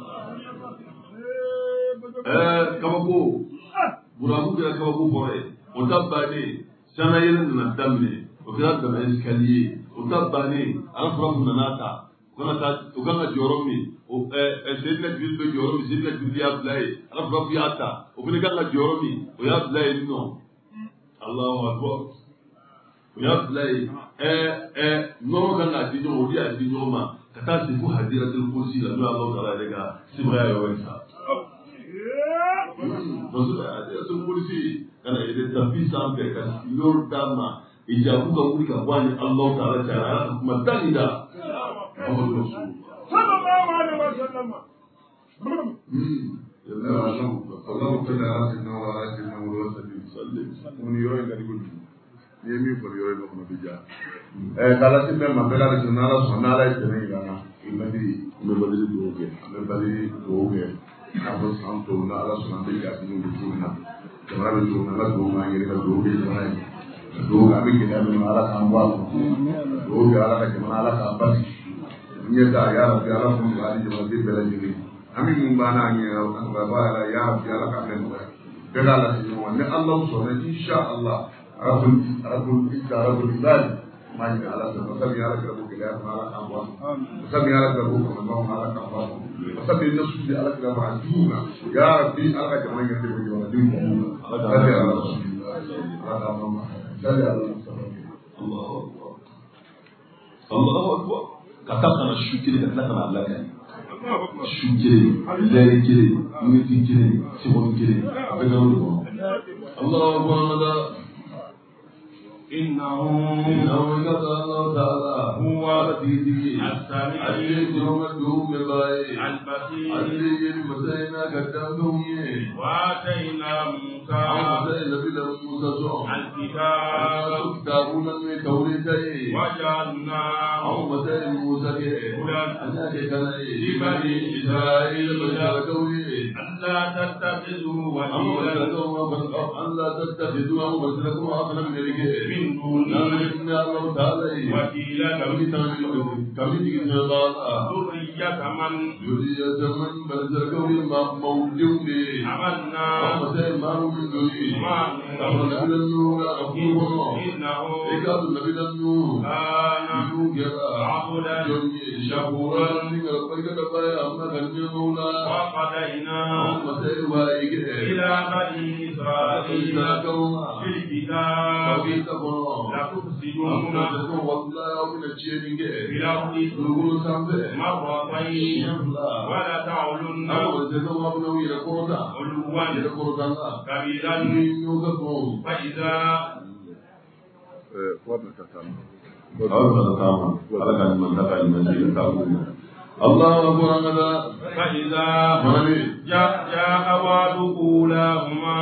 kabako burabu kɛra kabako kɔrɔ ye o ta bannen sanayɛlɛ nana daminɛ o kɛra dama escalier o ta bannen ala furabu nana ta o kan ka jɔyɔrɔ min Seydina Jibril bɛ jɔyɔrɔ min Seydina Jibril y'a bila yen ala furabu y'a ta o fana kan ka jɔyɔrɔ min o y'a bila yen nɔ Allahu Akbar o y'a bila yen nɔnɔ kan k'a di ɲɔgɔn o de y'a di ɲɔgɔn ma ka taa se fo hadiratul kursi la n'o ye Alahu Taala yɛrɛ ka sebaya yɔrɔ ye sa. Hadiratul kursi kana yɛrɛ tapi sanfɛ ka yɔrɔ d'a ma ijabu ka wuli ka bɔ a ni Alahu Taala cɛ ala ka kuma da nin da. Allahu ta'ala atina wa atina wa sallim. Mun yɔrɔ in ka di kojugu. Ni ye min fɔ yɔrɔ in kɔnɔ bi ja. Kala si bɛɛ ma bɛɛ la de n'ala sɔnna n'ala ye tɛmɛ yira n na. N bɛ badiri dugawu kɛ. An bɛ badiri dugawu kɛ. K'a fɔ san tɔw la ala sɔnna an bɛ ka dimi de cogo min na. Jamana bɛ cogo min na ala dugawu k'an yɛrɛ ka dugawu kɛ jamana ye. Ka dugawu kɛ an bɛ gɛlɛya min na ala k'an bɔ a kɔnɔ. Dugawu kɛ ala ka jamana ala k'an basi. Ɲɛ ta y'a rabbi ala kun b'a di jamanaden bɛɛ lajɛlen. An bɛ mun b'an n'a ɲɛ an ka ba yɛrɛ y'a rabbi ala ka mɛn nɔgɔya. Bɛɛ k'a lase ɲɔgɔn ma ni ala sɔnna insha Allah arabul ibadi maa ɲini ala fɛ wasa min ala kɛra ko gɛlɛya kɔnɔ ala k'an bɔ a kɔnɔ wasa min ala kɛra ko kɔnɔntɔn kɔnɔ ala k'an bɔ a kɔnɔ wasa min na sugu ala kɛra ma a jugu na y'a rabbi ala ka jamana ɲɛ tɛmɛ jamanadenw kɔnɔ ala k'a ala ala k'a ma sali ala Allahu Akbar ka taa kana su kelen ka tila kana ala kɛ su kelen lɛri kelen miniti kelen seconde kelen a bɛ kɛ o de kɔnɔ Allahu Akbar إنه كذا الله تعالى هو الذي السميع الدوم البصير الذي مسينا كتابهم وآتينا موسى الكتاب كتابنا من توريته وجعلنا مسير موسى لبني إسرائيل ألا تتخذوا وكيلا من دونه وكيلا ذرية من بلزركوا موجود عملنا إنه كان عبدا شكورا وقضينا إلى بني إسرائيل في الكتاب لتفسدون في الأرض مرتين ولتعلن علوا كبيرا فإذا الله أكبر فإذا جاء وعد أولاهما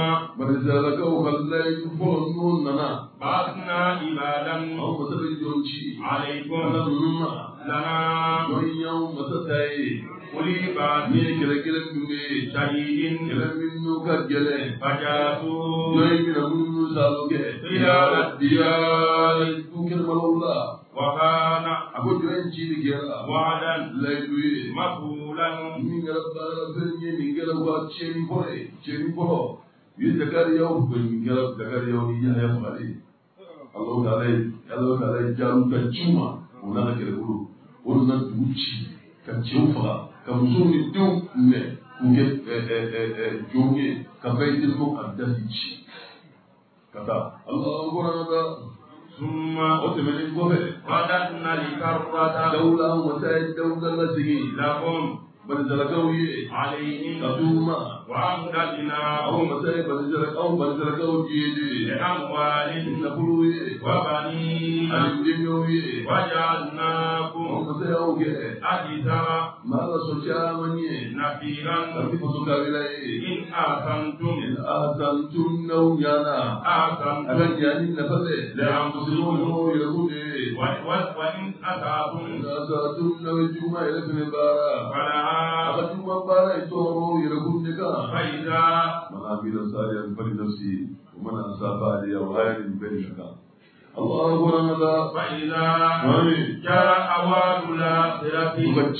بعثنا عبادا عليكم لنا don yau masatai قليبا ni kira-kiran dube شهيد kiran min nuka gele فجاسوا don mina mun saluke إلى الديار dukir malawla وكان ako jiran cini kera وعدا laiduye مفعولا min gara bara fenye min gara wa cheni polo yi zakari yau min gara zakari yau ni ya fari Allah ta'ala jaru ka chuma ona ka kere bulu ona duchi ka chufa ka muzuni dum ne kuge jonge ka baitul muqaddasi kata Allah gorana ثم otemeni gobe رددنا الكرة dawla wasai dawla lasigi لهم banzalakawi عليهم kaduma وأمددناهم أو مسائل بنزلكوا جيدي بأموال نقولوا وبنين الجنوي وجعلناكم أو مسائل أوكي أكثر ما لا سوشيا مني نفيرا tapi pesuka wilayah إن أحسنتم in asantum nawyana أحسنتم akan jadi nafale لأنفسكم yahudi وإن أسأتم asantum nawjuma ila bara فلها abatu bara itu yahudi ka فإذا من عمل صالحا فلنفسه ومن أساء فعليه وغير بينك الله أكبر فإذا جاء وعد الآخرة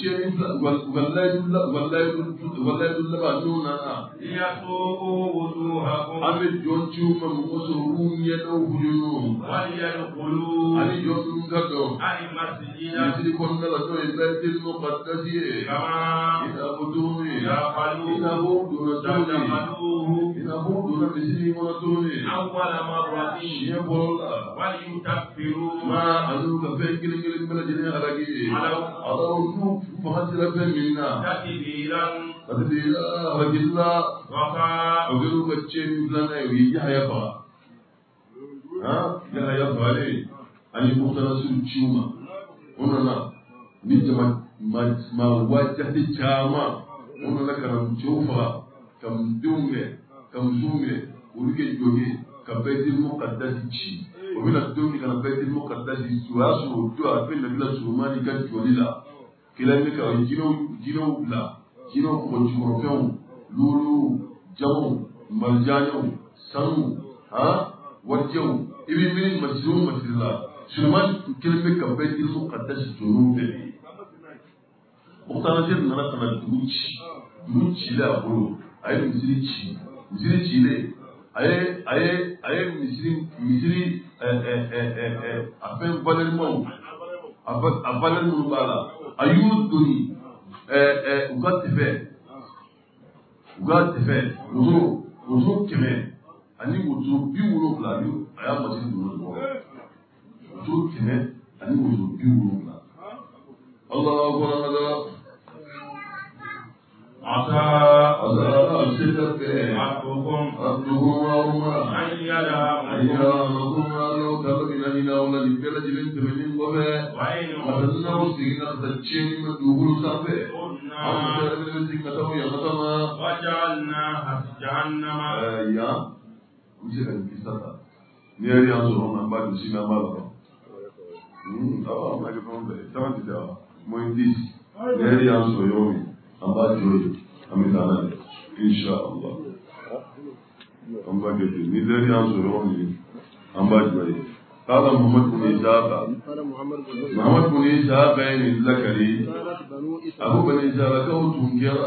والله لبنونا ليسوءوا وجوهكم أمد جونشو من مسرهم يدوهون وليدخلوا أني جونشو كدو المسجد يسري كنا لدو البيت المقدس كما إذا بدوني إذا دخلوه بدون إذا بدون مسري ونطوني أول مرة يقول الله وليكفروا ما أنوك فين كل من الجنة على على وجوه فهذا منا تكبيرا تدبيرا رجلا وفاء أقولوا كتشين لنا يحيى فا يحيى فا لي أني مختار سوتشيما وننا نجمع ما وجهت جاما وننا كم شوفا كم دومه كم زومه ولكن جوجي كبيت المقدس شيء ومن الدنيا كان بيت المقدس سواسو دعاء في النبي سليمان كان جوليلا كلامك جينو لا جينو كوجورفيو لولو جاو مرجانيو سانو وجهو ابن من مسلوم مسلا سليمان كلامك بيت المقدس جنوبه مختار جد نرى كنا دوتشي لا برو أي مسيري له aye misiri afin valermau avaler mulbala ayuru doni uga tefe wozo keme ani wozo bi wuro bla ni aya masiri doni wozo keme ani wozo bi wuro bla Allah akbar عسى ربكم أن يدعمكم وجعلناها جهنم Allah joyi amizana insha Allah amba gete ni dari anzo yoni amba joyi qala Muhammad bin Ishaq yani zakari abu bin Ishaq ko tungira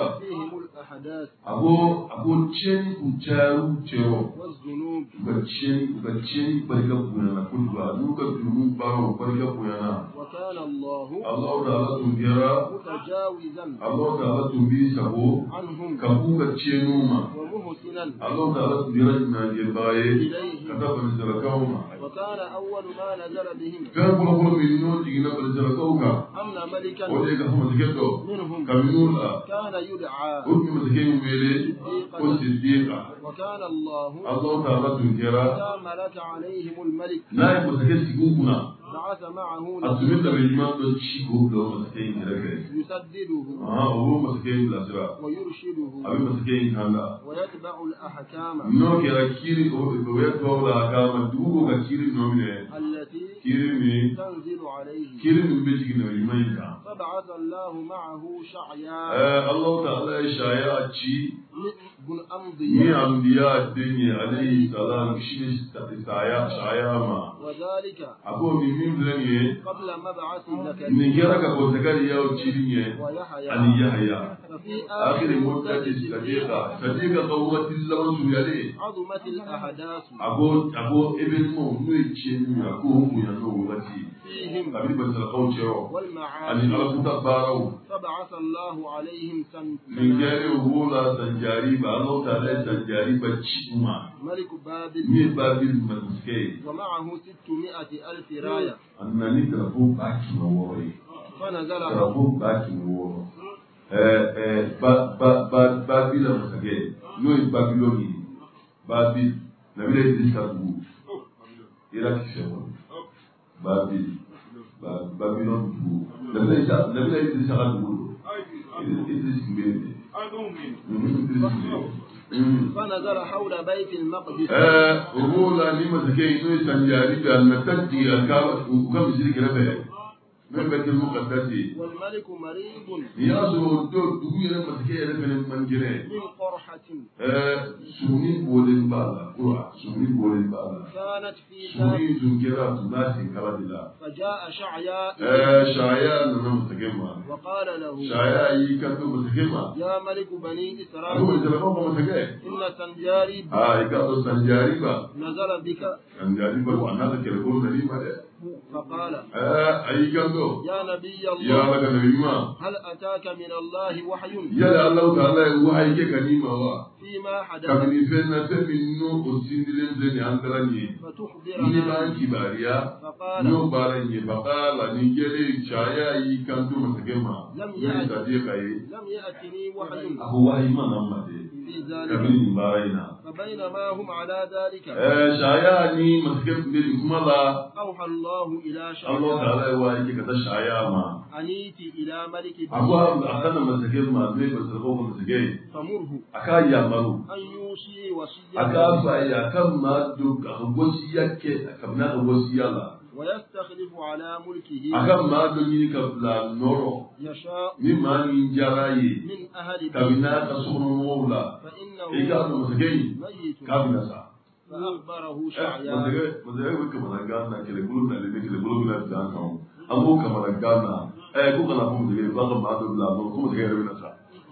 abu chen kucharu chero bachin barka kuna kulba nuka dunu baro barka kuna Allah ta'ala tungira Allah ta'ala tumbi sabo kabu kachenuma Allah ta'ala tungira na jebaye kata ban zarakauma وكان أول ما نزل بهم kan kuma min no tigina ban zarakauka أن ملكا wanda ga kuma tigedo kaminula كان يدعى ukmi matakin mele ko siddiqa وكان الله Allah ta'ala tungira إذا ملك عليهم الملك na yi matakin siguguna بعث معه asumin da bai ma don shigo da matakin da kai ويسدده هو مسكين الأسرة ويرشده أبي مسكين كذا ويتبع الأحكام نو كلا كيري ويتبع الأحكام دوغو كيري نومينه التي كيري مي تنزل عليه كيري من بيجي نومينه فبعث الله معه شعياء الله تعالى شايع شيء بن من أمضياء أنبياء الدنيا عليه السلام شيء شايع ما وذلك أقول من بلني قبل مبعث زكريا نجارك أقول زكريا وشيرين ويحيى أن يحيى ففي آخر مدة صديقة قوة الله سبحانه عظمت الأحداث أقول ابن مؤمن شيء يقوم ينو وتي فيهم أبي بس القول شيء أن والمعاني على كتبارو فبعث الله عليهم من جاري ولا سنجاري الله تعالى سنجاري بتشيما ملك بابل من بابل مسكين ومعه 600,000 راية أنني تربو باكي نوري فنزل تربو باكي نوري بابل مسكين نوي بابلوني بابل نبيل إدريس كابو إيراك شيء بابل بابلون بو نبيل إدريس كابو إدريس مبين فنزل حول بيت المقدس وهو لما سكين نوي سنجاري بالمتدي الكعبة وكم يشرك ربه من بيت المقدس والملك مريض ياسو دغوي لما سكين ربه من جري من قرحة سوني بولين بالا قرا سوني بولين بالا كانت في سوني زنجرات ناسي كبدلا فجاء شعياء شايا لما سكين وقال له شايا يكتب سكين يا ملك بني هو إسرائيل يتلقى مسكين إن سنجاري يكتب سنجاري با نزل بك سنجاري با وانا تكلمون نريما فقال أي كندو يا نبي يا الله لك نبيما هل أتاك من الله وحي يا الله تعالى وحي كنيما وا فيما حدث كابني فينا فمنو أسندلم زني أنتراني ni فتخبرنا ban kibariya فقال no baran ye bakala ni gele chaya yi kanto masagema لم ni يأت sadiqa yi لم يأتني وحي abu wahi man amma de في ذلك kabini barayna فبينما هم على ذلك shaya ni masagem ne kuma la أوحى الله إلى Allah شعياء ta'ala wa yake ka shaya ma أنيت إلى ملك abu بني akana masagem ma ne basarko masagem فمره aka ya maru أن يوصي وصية aka fa ya kan ma duk wasiya ke kabna wasiya la ويستخلف على ملكه akan ma don yi kabla noro يشاء min ma ni jaraye من أهل kabina بيته ka sunan wula فإنه ika da masagem ميت kabina sa فأخبره شعياء masagem wika managana kele bulu na le kele bulu na da kan abu kamanagana ko kana ko masagem ba ka ma do la ko masagem rena sa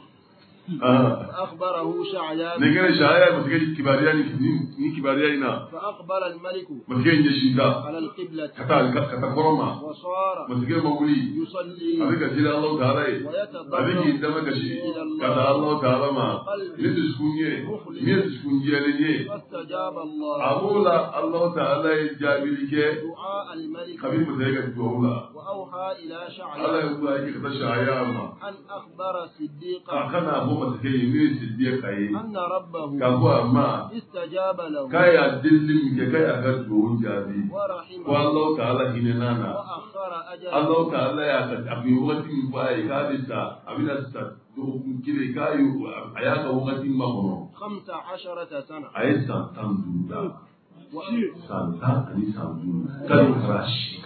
فأخبره شعياء نجري شايع مسجد كباريا ني كباريا هنا فأقبل الملك مسجد يشيدا على القبلة كتا كورما وصار مسجد مولي يصلي أبيك جل الله تعالى ويتضرع أبيك عندما كشي كتا الله تعالى ما يتسكونيه ليه فاستجاب الله أقولا الله تعالى يجابلك دعاء الملك خبير مسجد جوهلا وأوحى إلى الله شعياء يقول أيك كتا شايع ما أن أخبر الصديق أكنا أبو مسجد يمير صديق أي أن ربه كابوا ما استجاب له كايا دلم كايا كدو جابي ورحمه والله تعالى هنا وأخر أجله Allah ta'ala ya ta abi wakatin bai ka bisa abin da ta do kire kayu aya ka wakatin ma kono 15 سنة ayisa tanduda و- santa ani sandu kan karashi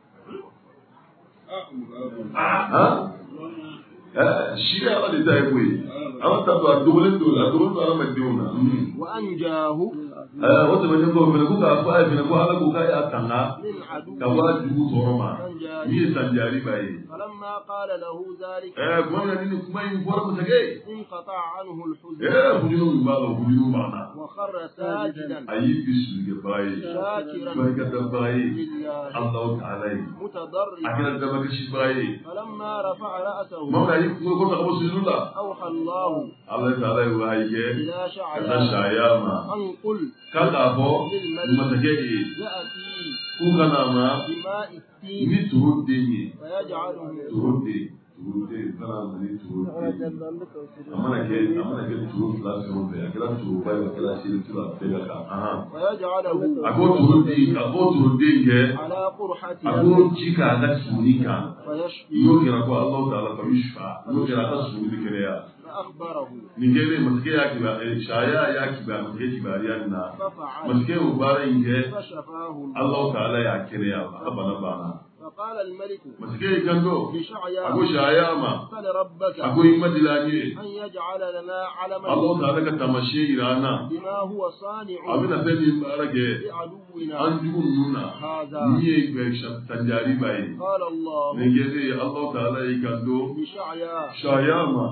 shi ya wani da yake an ta ba dole ala madina وأنجاه wata mai ko mai kuka fa ai ko ala ko kai atanga من عدو ka ba dubu toroma ni sanjari bai فلما قال له ذلك gwamna ni kuma yin gwar mu tage انقطع عنه الحزن hujunu ba la hujunu ba na وخر ساجدا ayi bisu ga bai شاكرا barka da bai لله Allah ta'ala متضرعا akira da baka shi bai فلما رفع رأسه mamma yi kuma ko ta ko sujula أوحى الله Allah ta'ala ya waye إلى ka شعياء shayama أن قل kada bo matage يأتي ku kana ma بماء التين ni turudde ni فيجعله turudde kana mani turu amana ke turu fila fɛn o fɛn a kɛra turu ba ye a kɛra seri turu a bɛɛ ka kan a ko turu den kɛ a ko ji k'a ka sumuni kan n'o kɛra ko Alahu Taala fa yushfa n'o kɛra a ka sumuni bɛ kɛnɛya nin kɛlen masakɛ y'a kibaruya sariya y'a kibaruya masakɛ kibaruya nin na masakɛ y'o baara in kɛ Alahu Taala y'a kɛnɛya a ka bana banna. فقال الملك مسكين كندو لشعيا أبو شعياما سل ربك أبو إمدلاني أن يجعل لنا علما الله تعالى كتمشي إرانا بما هو صانع أبنا فني مبارك بعدونا أنجم نونا هذا نيك بيشت تنجاري باي قال الله نجري الله تعالى كندو لشعيا شعياما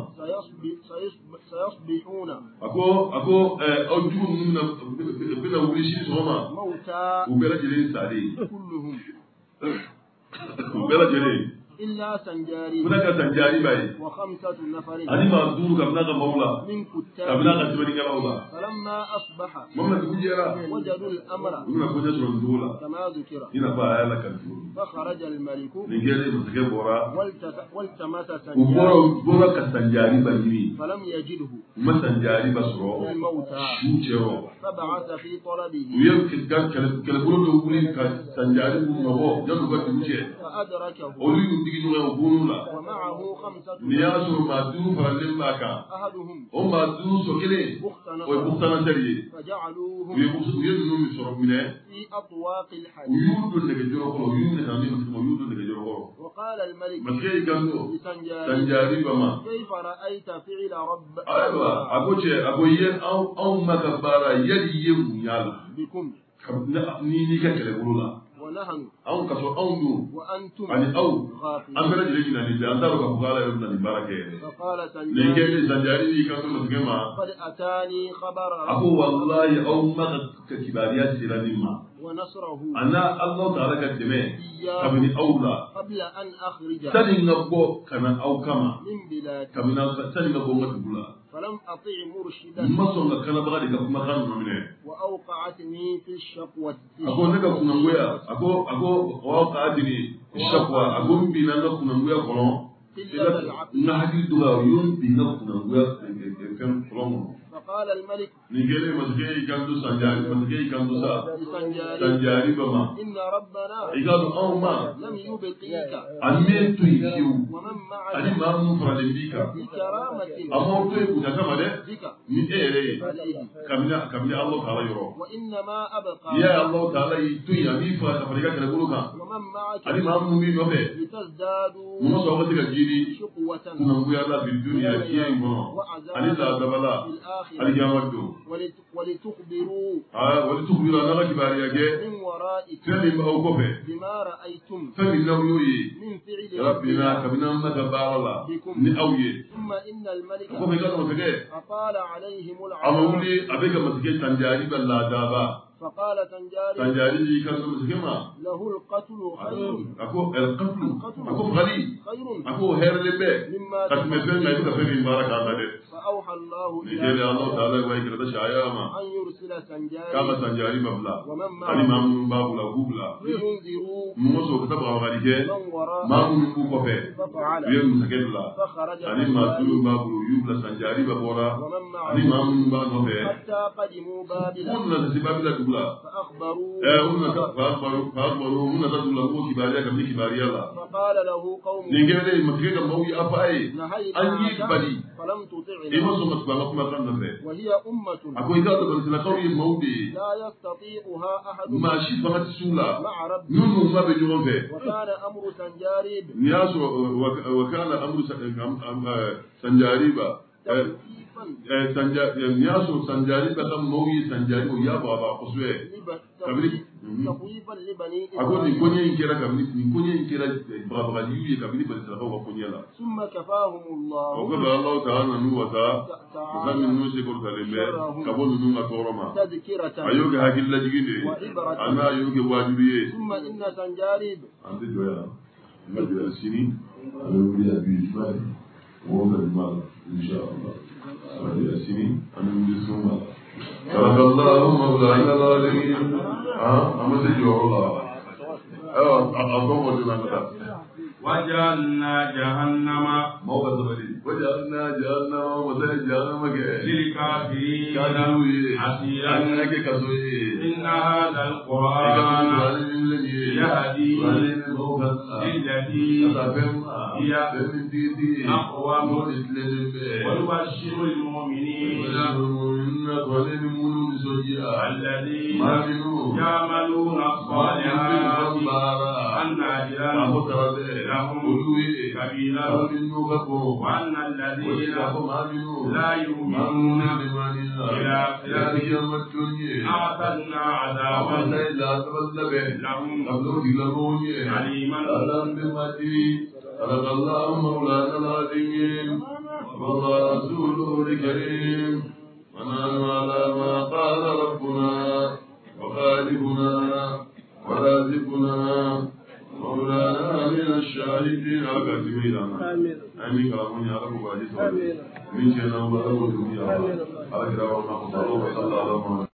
سيصبحون أكو أنجم نونا بنا وليشي سوما موتى وبرجلين سالي كلهم bela jere إلا سنجاري funaka sanjari bai وخمسة نفر ani ma duru kabna ka maula من كتاب kabna ka tibani ka maula فلما أصبح mamma kujera وجدوا الأمر ina koja tron dula كما ذكر ina ba ayala kan duru فخرج الملك ningere musake bora والتمس uboro bora ka sanjari bai فلم يجده ma sanjari basro الموتى shujero فبعث في طلبه uyem kidgan kele bolo do wuli ka sanjari bu mabo jadu ba tuje فأدركه olu digi no bunula ومعه خمسة niyasu ma duru faralin maka أحدهم o ma duru sokele o buktana tari فجعلوهم uyem no mi soro mine في أطواق الحديد uyudu daga jiro ko uyudu daga ni uyudu daga jiro ko وقال الملك maske gando لسنجاري sanjari bama كيف رأيت فعل رب aywa agoje agoyen au makabara yadi yemu yala بكم ni ka kele bulula ونحن au kaso au nu وأنتم ani au غافلون ambere jile ni ni andaro ka bugala yo ni barake فقال ne سنجاري ngene sanjari ni ka to ngema قد أتاني خبر abu رب wallahi au ka kibariya siranima ونصره ana Allah ta'ala ka deme إياه kabini aula قبل أن أخرج sanin ngabo kana au kama من بلاد kabina sanin ngabo ngatubula فلم أطع مرشدا maso nga kana bagadi ka kuma kan nomine وأوقعتني في الشقوة ako naga kuna ngoya ako waka adini shakwa ako mbina nga kuna ngoya kono nga hadi duga yum bina kuna ngoya fem kono فقال الملك ningele masike kandu kandu sa لسنجاري sanjari bama إن ربنا igado awma لم يبقيك ametu yiu ومن ani معك mamu fralembika بكرامة amoto kuja kama de بك ni ere عليه kamina Allah ta'ala yoro وإنما أبقى ya Allah ta'ala yitu ya mi fa afrika kala buruka ومن معك ani mamu mi no be لتزدادوا mo so wati ka jiri شقوة kuna nguya la bi dunya kiye ngono ani la dabala في الآخرة ali jamadu ولتخبروا wali tukbira na kibari yake من ورائكم femi ma ko be بما رأيتم femi na yoyi من فعل rabbina ربنا kabina maka barala ni awye ثم إن الملك ko be ga no tege أطال عليهم العذاب amawuli abega masike tanjari balla daba فقال سنجاري tanjari di kan masike ma له القتل خير ako el qatlu ako ghali خير ako herle be مما katme fe ngai ka fe baraka ngade فأوحى الله ni kele Allah ta'ala wa ikra shayama أن يرسل سنجاري kama sanjari babla ومن ani معه mamu babula gubla لينذروا muso ka tabra ngalike من وراء mamu ku ko fe ففعل yem sakella فخرج ani masulu babulu yubla sanjari babora ومن ani معه mamu ba no fe حتى قدموا بابل kunna sibabila dubla فأخبروا unna ka faakbaru unna tadula ko kibariya kabni kibariya la فقال له قوم ningere masike ka mawi apai an yi نهيناك bali فلم تطعنا imaso matbala kuma kan na fe وهي أمة akwai ka da ban kawi maudi لا يستطيعها أحد ma shi fa sula مع ربه nunu ma be jogon fe وكان أمر سنجاريب niyaso wa kana amru sanjariba تخفيفا niyaso sanjariba kan mawi sanjariba ya baba kuswe تخويفا لبني ako ni إسرائيل konye inkera kabini ni konye inkera baba yuye kabini bal sala ko konye la ثم كفاهم o الله ko Allah ta'ala nu wata تعالى zamin nu se ko talembe kabon nu nga toroma تذكرة ayoge hakilla jiginde ana ayoge wajibiye ثم إن سنجاريب ande doya ngadi sini ayoge ya bi fay wo ga mal inshallah ande sini ande mu suma بارك الله مولانا العظيم أما سيجوا الله أقوم بجنان وجعلنا جهنم موقع للكافرين عسيرا إن هذا القرآن يهدي للتي هي أقوم ويبشر المؤمنين الذين يعملون الصالحات أن أجرا لهم كبيرا وأن الذين لا يؤمنون بالآخرة أعتدنا عذابا لهم عليما. صدق الله مولانا العظيم والله رسوله الكريم ونحن على ما قال ربنا وخالقنا ورازقنا مولانا من الشاهدين آمين كلامون يا رب باجي من شأنه ورب الدنيا على كلام الله صلى الله عليه وسلم.